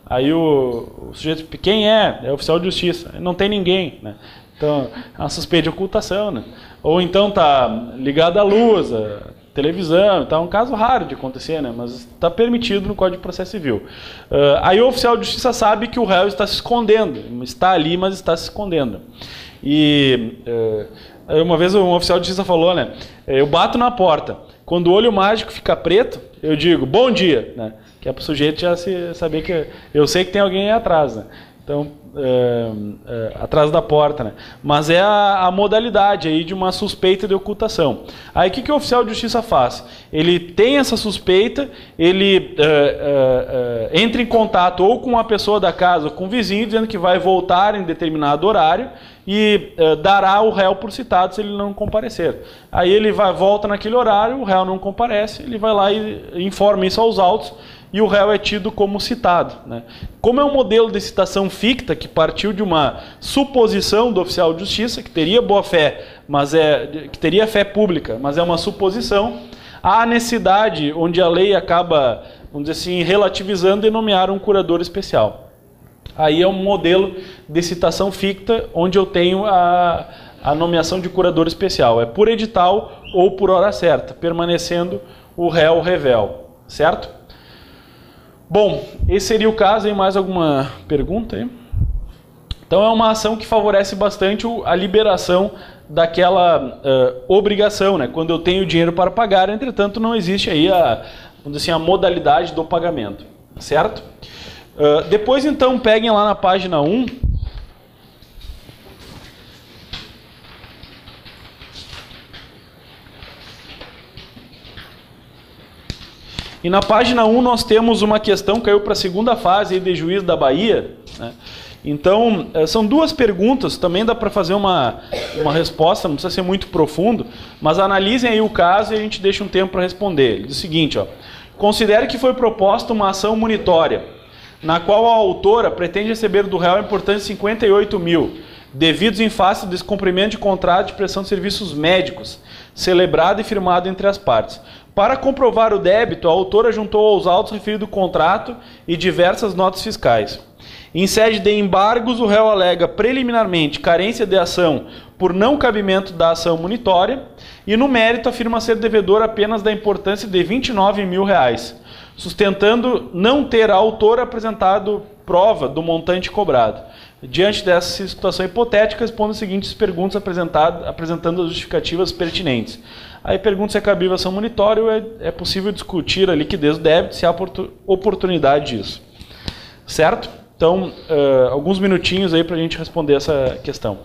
S1: Aí o sujeito, quem é? É oficial de justiça. Não tem ninguém, né? Então, é uma suspeita de ocultação, né? Ou então tá ligado à luz, à televisão, tá um caso raro de acontecer, né? Mas está permitido no Código de Processo Civil. Aí o oficial de justiça sabe que o réu está se escondendo, está ali, mas está se escondendo. E uma vez um oficial de justiça falou, né? Eu bato na porta, quando o olho mágico fica preto, eu digo, bom dia, né? Que é para o sujeito já saber que eu sei que tem alguém aí atrás, né? Então, atrás da porta, né? Mas é a modalidade aí de uma suspeita de ocultação. Aí o que o oficial de justiça faz? Ele tem essa suspeita, ele entra em contato ou com a pessoa da casa ou com o vizinho, dizendo que vai voltar em determinado horário e dará o réu por citado se ele não comparecer. Aí ele volta naquele horário, o réu não comparece, ele vai lá e informa isso aos autos, e o réu é tido como citado, né? Como é um modelo de citação ficta, que partiu de uma suposição do oficial de justiça, que teria boa fé, que teria fé pública, mas é uma suposição, há necessidade, onde a lei acaba, vamos dizer assim, relativizando e nomear um curador especial. Aí é um modelo de citação ficta, onde eu tenho a nomeação de curador especial. É por edital ou por hora certa, permanecendo o réu revel, certo? Bom, esse seria o caso. Tem mais alguma pergunta aí? Então é uma ação que favorece bastante a liberação daquela obrigação, né? Quando eu tenho dinheiro para pagar, entretanto não existe aí vamos dizer assim, a modalidade do pagamento, certo? Depois então peguem lá na página 1. E na página 1 nós temos uma questão que caiu para a segunda fase aí de juiz da Bahia, né? Então, são duas perguntas, também dá para fazer uma resposta, não precisa ser muito profundo, mas analisem aí o caso e a gente deixa um tempo para responder. Ele diz o seguinte, ó: considere que foi proposta uma ação munitória, na qual a autora pretende receber do réu a importância de 58 mil, devidos em face do descumprimento de contrato de prestação de serviços médicos, celebrado e firmado entre as partes. Para comprovar o débito, a autora juntou aos autos referido contrato e diversas notas fiscais. Em sede de embargos, o réu alega preliminarmente carência de ação por não cabimento da ação munitória e, no mérito, afirma ser devedor apenas da importância de 29 mil reais, sustentando não ter a autora apresentado prova do montante cobrado. Diante dessa situação hipotética, respondo as seguintes perguntas apresentando as justificativas pertinentes. Aí pergunta se é cabível ação monitória ou é possível discutir a liquidez do débito, se há oportunidade disso. Certo? Então, alguns minutinhos aí para a gente responder essa questão.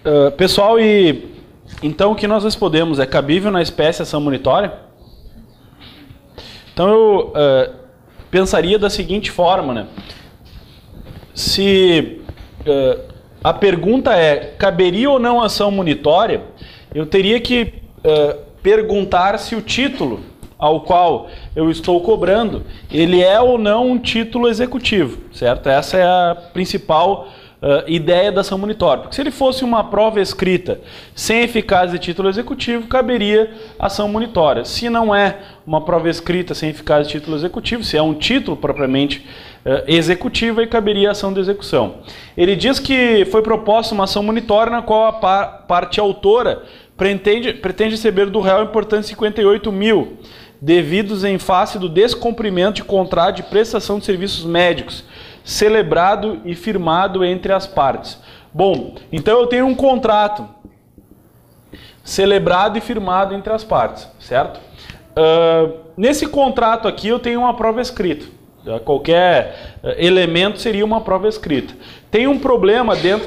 S1: Pessoal, então o que nós respondemos é cabível na espécie ação monitória? Então eu pensaria da seguinte forma, né? Se a pergunta é, caberia ou não ação monitória, eu teria que perguntar se o título ao qual eu estou cobrando, ele é ou não um título executivo, certo? Essa é a principal ideia da ação monitória. Porque se ele fosse uma prova escrita sem eficácia de título executivo, caberia ação monitória. Se não é uma prova escrita sem eficácia de título executivo, se é um título propriamente executivo, aí caberia ação de execução. Ele diz que foi proposta uma ação monitória na qual a parte autora pretende receber do réu importância 58 mil, devidos em face do descumprimento de contrato de prestação de serviços médicos, celebrado e firmado entre as partes. Bom, então eu tenho um contrato celebrado e firmado entre as partes, certo? Nesse contrato aqui eu tenho uma prova escrita. Qualquer elemento seria uma prova escrita. Tem um problema dentro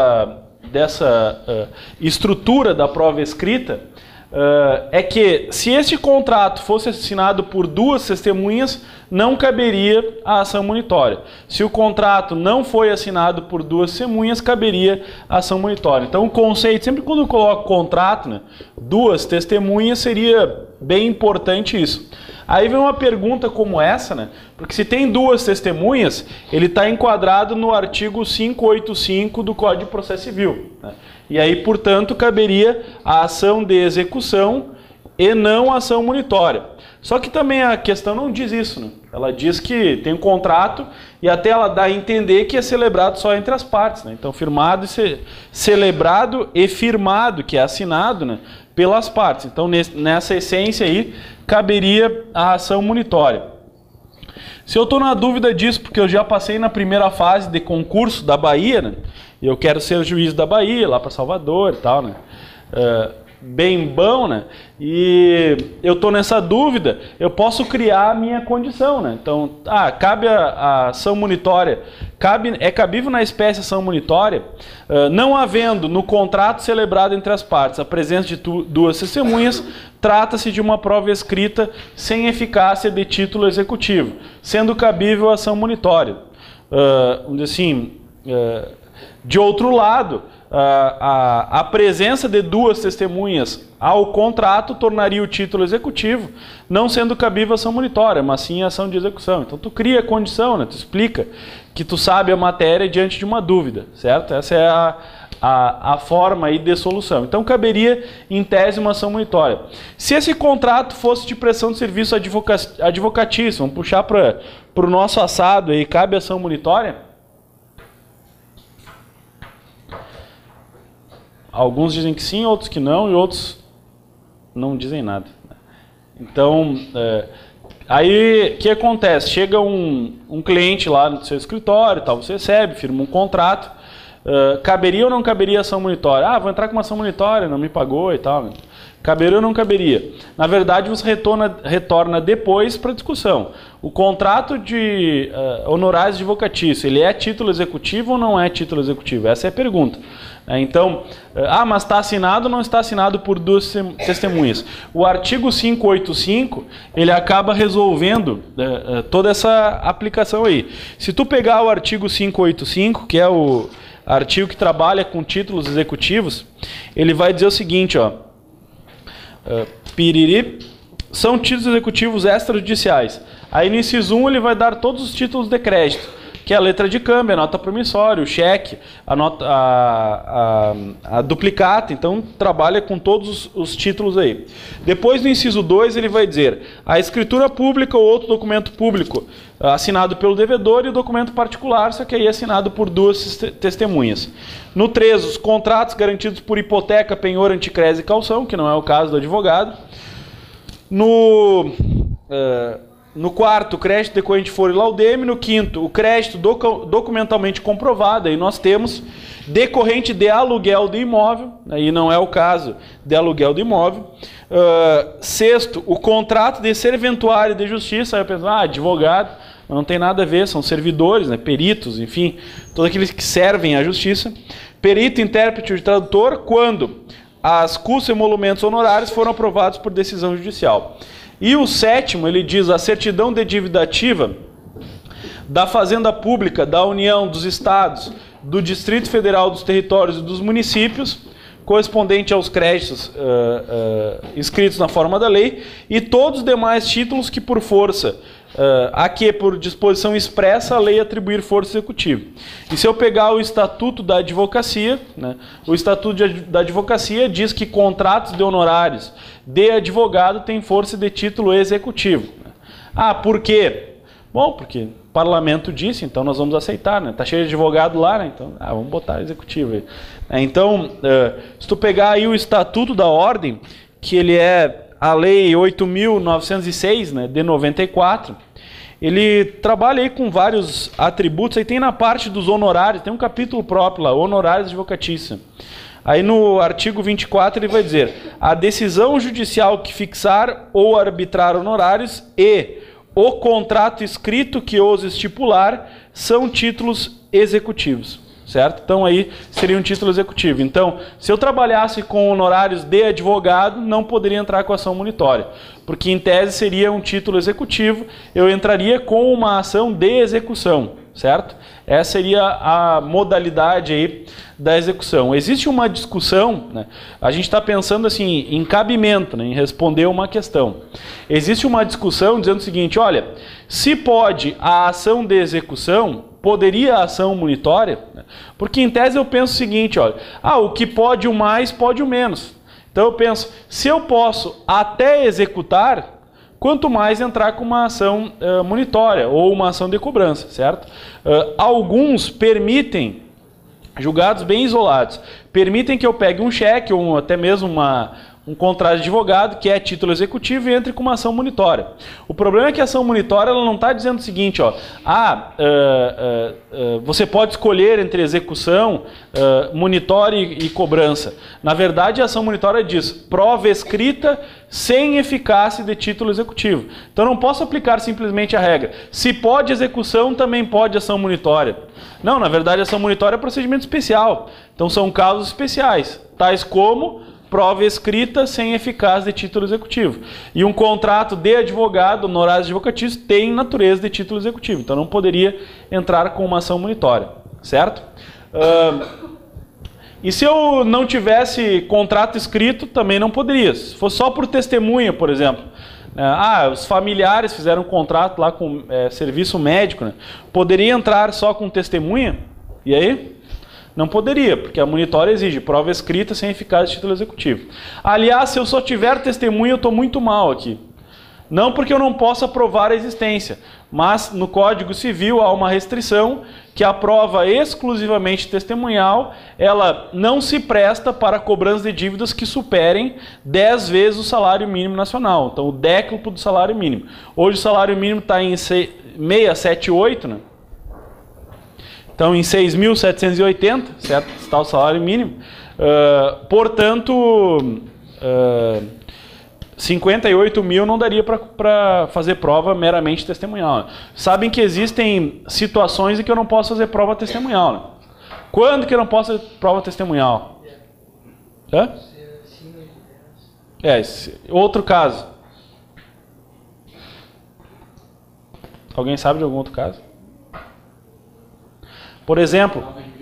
S1: dessa estrutura da prova escrita, é que se este contrato fosse assinado por duas testemunhas, não caberia a ação monitória. Se o contrato não foi assinado por duas testemunhas, caberia a ação monitória. Então o conceito, sempre quando eu coloco contrato, né, duas testemunhas, seria bem importante isso. Aí vem uma pergunta como essa, né? Porque se tem duas testemunhas, ele está enquadrado no artigo 585 do Código de Processo Civil, né? E aí, portanto, caberia a ação de execução e não a ação monitória. Só que também a questão não diz isso, né? Ela diz que tem um contrato e até ela dá a entender que é celebrado só entre as partes, né? Então, firmado e celebrado e firmado, que é assinado, né, pelas partes. Então, nessa essência aí, caberia a ação monitória. Se eu estou na dúvida disso, porque eu já passei na primeira fase de concurso da Bahia, né? E eu quero ser juiz da Bahia, lá para Salvador e tal, né? Bem bom, né? E eu estou nessa dúvida, eu posso criar a minha condição, né? Então, cabe a ação monitória, é cabível na espécie ação monitória, não havendo no contrato celebrado entre as partes a presença de duas testemunhas, trata-se de uma prova escrita sem eficácia de título executivo, sendo cabível a ação monitória. Vamos dizer assim, de outro lado, a presença de duas testemunhas ao contrato tornaria o título executivo, não sendo cabível a ação monitória, mas sim a ação de execução. Então tu cria a condição, né? Tu explica que tu sabe a matéria diante de uma dúvida, certo? Essa é a forma aí de solução. Então caberia em tese uma ação monitória. Se esse contrato fosse de prestação de serviço advocatício, vamos puxar para o nosso assado aí, cabe ação monitória? Alguns dizem que sim, outros que não, e outros não dizem nada. Então, aí o que acontece? Chega um cliente lá no seu escritório, tal, você recebe, firma um contrato, caberia ou não caberia ação monitória? Vou entrar com uma ação monitória, não me pagou e tal. Né? Caberia ou não caberia? Na verdade, você retorna depois para a discussão. O contrato de honorários advocatício, ele é título executivo ou não é título executivo? Essa é a pergunta. Então, mas está assinado ou não está assinado por duas testemunhas? O artigo 585, ele acaba resolvendo toda essa aplicação aí. Se tu pegar o artigo 585, que é o artigo que trabalha com títulos executivos, ele vai dizer o seguinte, ó, piriri, são títulos executivos extrajudiciais. Aí no inciso 1 ele vai dar todos os títulos de crédito, que é a letra de câmbio, a nota promissória, o cheque, a duplicata, então trabalha com todos os títulos aí. Depois no inciso 2 ele vai dizer a escritura pública ou outro documento público assinado pelo devedor e o documento particular, só que aí é assinado por duas testemunhas. No 3, os contratos garantidos por hipoteca, penhor, anticrese e calção, que não é o caso do advogado. No 4º, o crédito decorrente de foro e laudeme. No 5º, o crédito documentalmente comprovado. Aí nós temos decorrente de aluguel de imóvel. Aí não é o caso de aluguel de imóvel. 6º, o contrato de serventuário de justiça. Aí eu penso, advogado, não tem nada a ver, são servidores, né, peritos, enfim, todos aqueles que servem à justiça. perito, intérprete ou tradutor, quando as custos e emolumentos honorários foram aprovados por decisão judicial. E o 7º, ele diz a certidão de dívida ativa da Fazenda Pública, da União, dos Estados, do Distrito Federal, dos territórios e dos municípios, correspondente aos créditos inscritos na forma da lei, e todos os demais títulos que por força, a que por disposição expressa a lei atribuir força executiva. E se eu pegar o Estatuto da Advocacia, né, o Estatuto da Advocacia diz que contratos de honorários de advogado têm força de título executivo. Ah, por quê? Bom, porque o parlamento disse, então nós vamos aceitar, né? Tá cheio de advogado lá, né? Então, vamos botar executivo aí. Então, se tu pegar aí o Estatuto da Ordem, que ele é a Lei 8.906, né, de 94, ele trabalha aí com vários atributos, aí tem na parte dos honorários, tem um capítulo próprio lá, honorários advocatícios. Aí no artigo 24 ele vai dizer, a decisão judicial que fixar ou arbitrar honorários e o contrato escrito que os estipular são títulos executivos, certo? Então aí seria um título executivo. Então, se eu trabalhasse com honorários de advogado, não poderia entrar com ação munitória, porque em tese seria um título executivo, eu entraria com uma ação de execução, certo? Essa seria a modalidade aí da execução. Existe uma discussão, né? A gente está pensando assim em cabimento, né? Em responder uma questão. Existe uma discussão dizendo o seguinte, olha, se pode a ação de execução, poderia a ação munitória? Porque em tese eu penso o seguinte, olha, o que pode o mais, pode o menos. Então eu penso, se eu posso até executar, quanto mais entrar com uma ação munitória ou uma ação de cobrança, certo? Alguns permitem, julgados bem isolados, permitem que eu pegue um cheque ou até mesmo um contrato de advogado, que é título executivo, e entre com uma ação munitória. O problema é que a ação munitória ela não está dizendo o seguinte, ó, você pode escolher entre execução, munitória e cobrança. Na verdade, a ação munitória diz prova escrita sem eficácia de título executivo. Então, eu não posso aplicar simplesmente a regra. Se pode execução, também pode ação munitória. Não, na verdade, a ação munitória é procedimento especial. Então, são casos especiais, tais como prova escrita sem eficácia de título executivo. E um contrato de advogado, honorários advocatícios, tem natureza de título executivo. Então, não poderia entrar com uma ação munitória, certo? E se eu não tivesse contrato escrito, também não poderia. Se fosse só por testemunha, por exemplo. Os familiares fizeram um contrato lá com serviço médico, né? Poderia entrar só com testemunha? E aí? Não poderia, porque a munitória exige prova escrita sem eficácia de título executivo. Aliás, se eu só tiver testemunha, eu estou muito mal aqui. Não porque eu não possa provar a existência, mas no Código Civil há uma restrição que a prova exclusivamente testemunhal, ela não se presta para cobrança de dívidas que superem 10 vezes o salário mínimo nacional. Então, o décuplo do salário mínimo. Hoje o salário mínimo está em 678, né? Então, em 6.780, certo? Está o salário mínimo. Portanto, 58 mil não daria para fazer prova meramente testemunhal. Sabem que existem situações em que eu não posso fazer prova testemunhal. Né? Quando que eu não posso fazer prova testemunhal? Outro caso. Alguém sabe de algum outro caso? Por exemplo...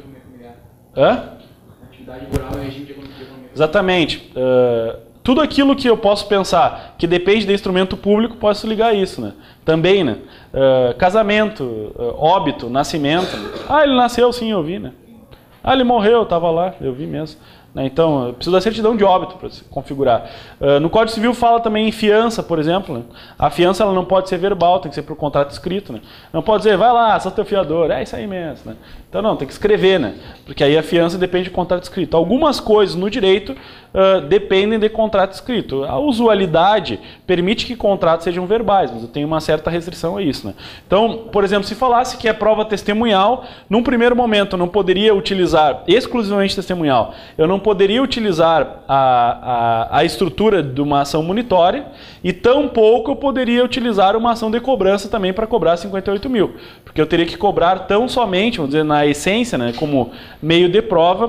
S1: Atividade rural é regime de economia. Exatamente. Tudo aquilo que eu posso pensar que depende de instrumento público, posso ligar a isso, né? Também, né? Casamento, óbito, nascimento. Ele nasceu, sim, eu vi, né? Ele morreu, eu estava lá, eu vi mesmo. Então, eu preciso da certidão de óbito para se configurar. No Código Civil fala também em fiança, por exemplo. Né? A fiança ela não pode ser verbal, tem que ser por contrato escrito. Né? Não pode dizer, vai lá, sou teu fiador. É isso aí mesmo. Né? Então, não, tem que escrever, né? Porque aí a fiança depende de contrato escrito. Algumas coisas no direito dependem de contrato escrito. A usualidade permite que contratos sejam verbais, mas eu tenho uma certa restrição a isso. Né? Então, por exemplo, se falasse que é prova testemunhal, num primeiro momento eu não poderia utilizar exclusivamente testemunhal. Eu não poderia utilizar a estrutura de uma ação munitória e tampouco eu poderia utilizar uma ação de cobrança também para cobrar 58 mil. Porque eu teria que cobrar tão somente, vamos dizer, na essência, né, como meio de prova,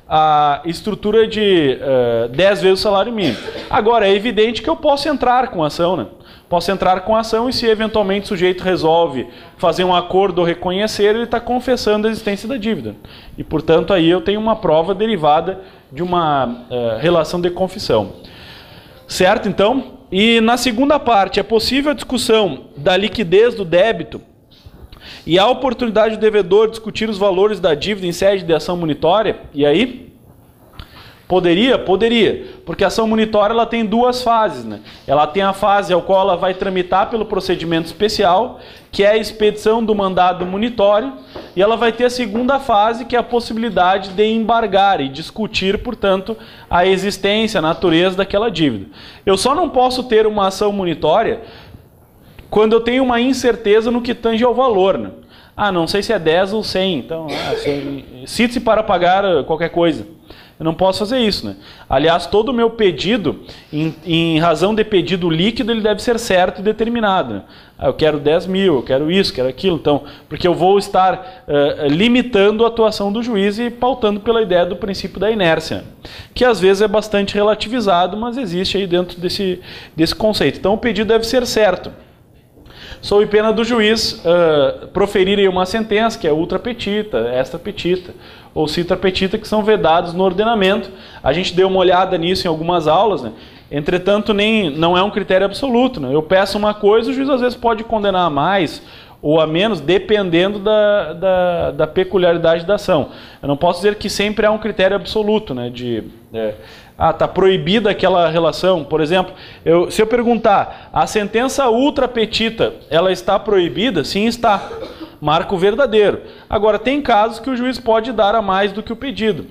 S1: a estrutura de 10 vezes o salário mínimo. Agora, é evidente que eu posso entrar com ação, né? Posso entrar com ação e se eventualmente o sujeito resolve fazer um acordo ou reconhecer, ele está confessando a existência da dívida. E, portanto, aí eu tenho uma prova derivada de uma relação de confissão. Certo, então? E na segunda parte, é possível a discussão da liquidez do débito e a oportunidade do devedor discutir os valores da dívida em sede de ação munitória? E aí? Poderia? Poderia. Porque a ação munitória ela tem duas fases, né? Ela tem a fase ao qual ela vai tramitar pelo procedimento especial, que é a expedição do mandado munitório, e ela vai ter a segunda fase, que é a possibilidade de embargar e discutir, portanto, a existência, a natureza daquela dívida. Eu só não posso ter uma ação munitória quando eu tenho uma incerteza no que tange ao valor, né? Ah, não sei se é 10 ou 100, então cite-se para pagar qualquer coisa. Eu não posso fazer isso, né? Aliás, todo o meu pedido, em razão de pedido líquido, ele deve ser certo e determinado, né? Ah, eu quero 10 mil, eu quero isso, quero aquilo. Então, porque eu vou estar limitando a atuação do juiz e pautando pela ideia do princípio da inércia, que às vezes é bastante relativizado, mas existe aí dentro desse conceito. Então, o pedido deve ser certo. Sob pena do juiz proferir uma sentença, que é ultra petita, extra petita ou citra petita, que são vedados no ordenamento. A gente deu uma olhada nisso em algumas aulas, né? Entretanto, não é um critério absoluto, né? Eu peço uma coisa, o juiz às vezes pode condenar a mais ou a menos, dependendo da peculiaridade da ação. Eu não posso dizer que sempre há um critério absoluto, né? Está proibida aquela relação. Por exemplo, se eu perguntar, a sentença ultra petita, ela está proibida? Sim, está. Marco verdadeiro. Agora, tem casos que o juiz pode dar a mais do que o pedido.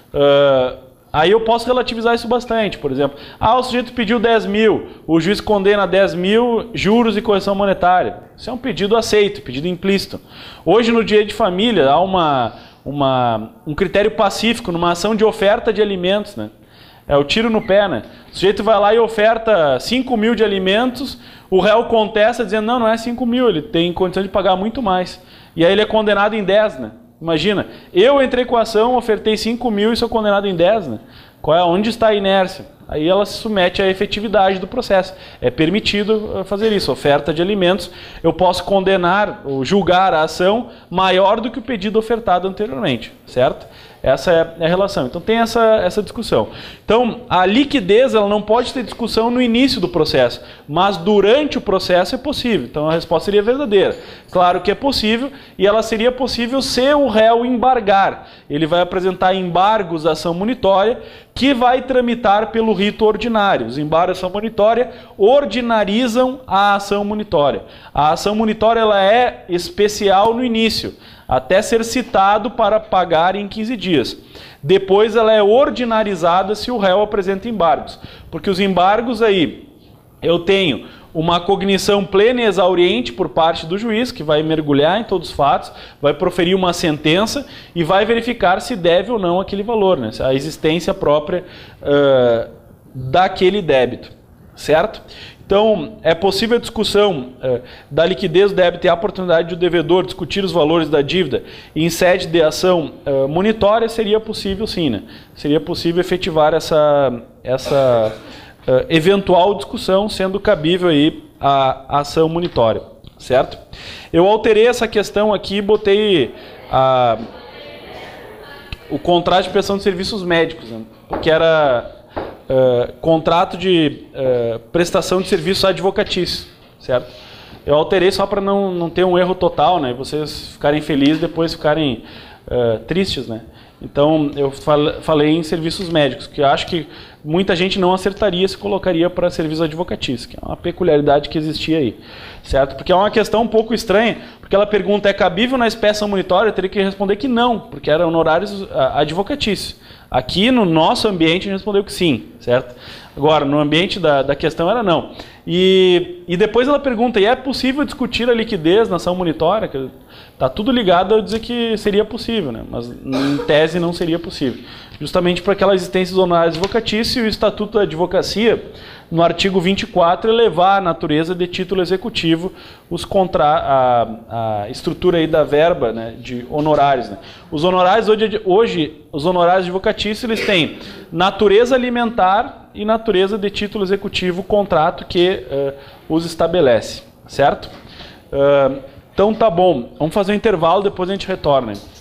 S1: Aí eu posso relativizar isso bastante. Por exemplo, o sujeito pediu 10 mil, o juiz condena 10 mil, juros e correção monetária. Isso é um pedido aceito, pedido implícito. Hoje, no direito de família, há um critério pacífico numa ação de oferta de alimentos, né? É o tiro no pé, né? O sujeito vai lá e oferta 5 mil de alimentos, o réu contesta dizendo, não é 5 mil, ele tem condição de pagar muito mais. E aí ele é condenado em 10, né? Imagina, eu entrei com a ação, ofertei 5 mil e sou condenado em 10, né? Onde está a inércia? Aí ela se submete à efetividade do processo. É permitido fazer isso, oferta de alimentos. Eu posso condenar ou julgar a ação maior do que o pedido ofertado anteriormente, certo? Essa é a relação. Então tem essa discussão. Então a liquidez ela não pode ter discussão no início do processo, mas durante o processo é possível. Então a resposta seria verdadeira. Claro que é possível e ela seria possível se o réu embargar. Ele vai apresentar embargos à ação munitória que vai tramitar pelo rito ordinário. Os embargos à ação munitória ordinarizam a ação munitória. A ação munitória ela é especial no início, até ser citado para pagar em 15 dias. Depois ela é ordinarizada se o réu apresenta embargos. Porque os embargos aí, eu tenho uma cognição plena e exauriente por parte do juiz, que vai mergulhar em todos os fatos, vai proferir uma sentença e vai verificar se deve ou não aquele valor, né? A existência própria daquele débito, certo? Então, é possível a discussão da liquidez do débito e a oportunidade do devedor discutir os valores da dívida em sede de ação munitória? Seria possível sim, né? Seria possível efetivar essa eventual discussão, sendo cabível aí a ação munitória, certo? Eu alterei essa questão aqui e botei o contrato de prestação de serviços médicos, né? Porque era contrato de prestação de serviços advocatícios, certo? Eu alterei só para não ter um erro total, né? Vocês ficarem felizes, depois ficarem tristes, né? Então eu falei em serviços médicos, que eu acho que muita gente não acertaria se colocaria para serviços advocatícios, que é uma peculiaridade que existia aí, certo? Porque é uma questão um pouco estranha, porque ela pergunta, é cabível na espécie munitória? Eu teria que responder que não, porque eram honorários advocatícios. Aqui no nosso ambiente a gente respondeu que sim, certo? Agora, no ambiente da questão era não. E depois ela pergunta, e é possível discutir a liquidez na ação munitória? Está tudo ligado a dizer que seria possível, né? Mas em tese não seria possível. justamente para aquela existência dos honorários advocatícios, e o Estatuto da Advocacia, no artigo 24, elevar a natureza de título executivo a estrutura aí da verba, né, de honorários. Né. Os honorários, hoje, os honorários advocatícios, eles têm natureza alimentar e natureza de título executivo, contrato que os estabelece, certo? Então tá bom, vamos fazer um intervalo, depois a gente retorna.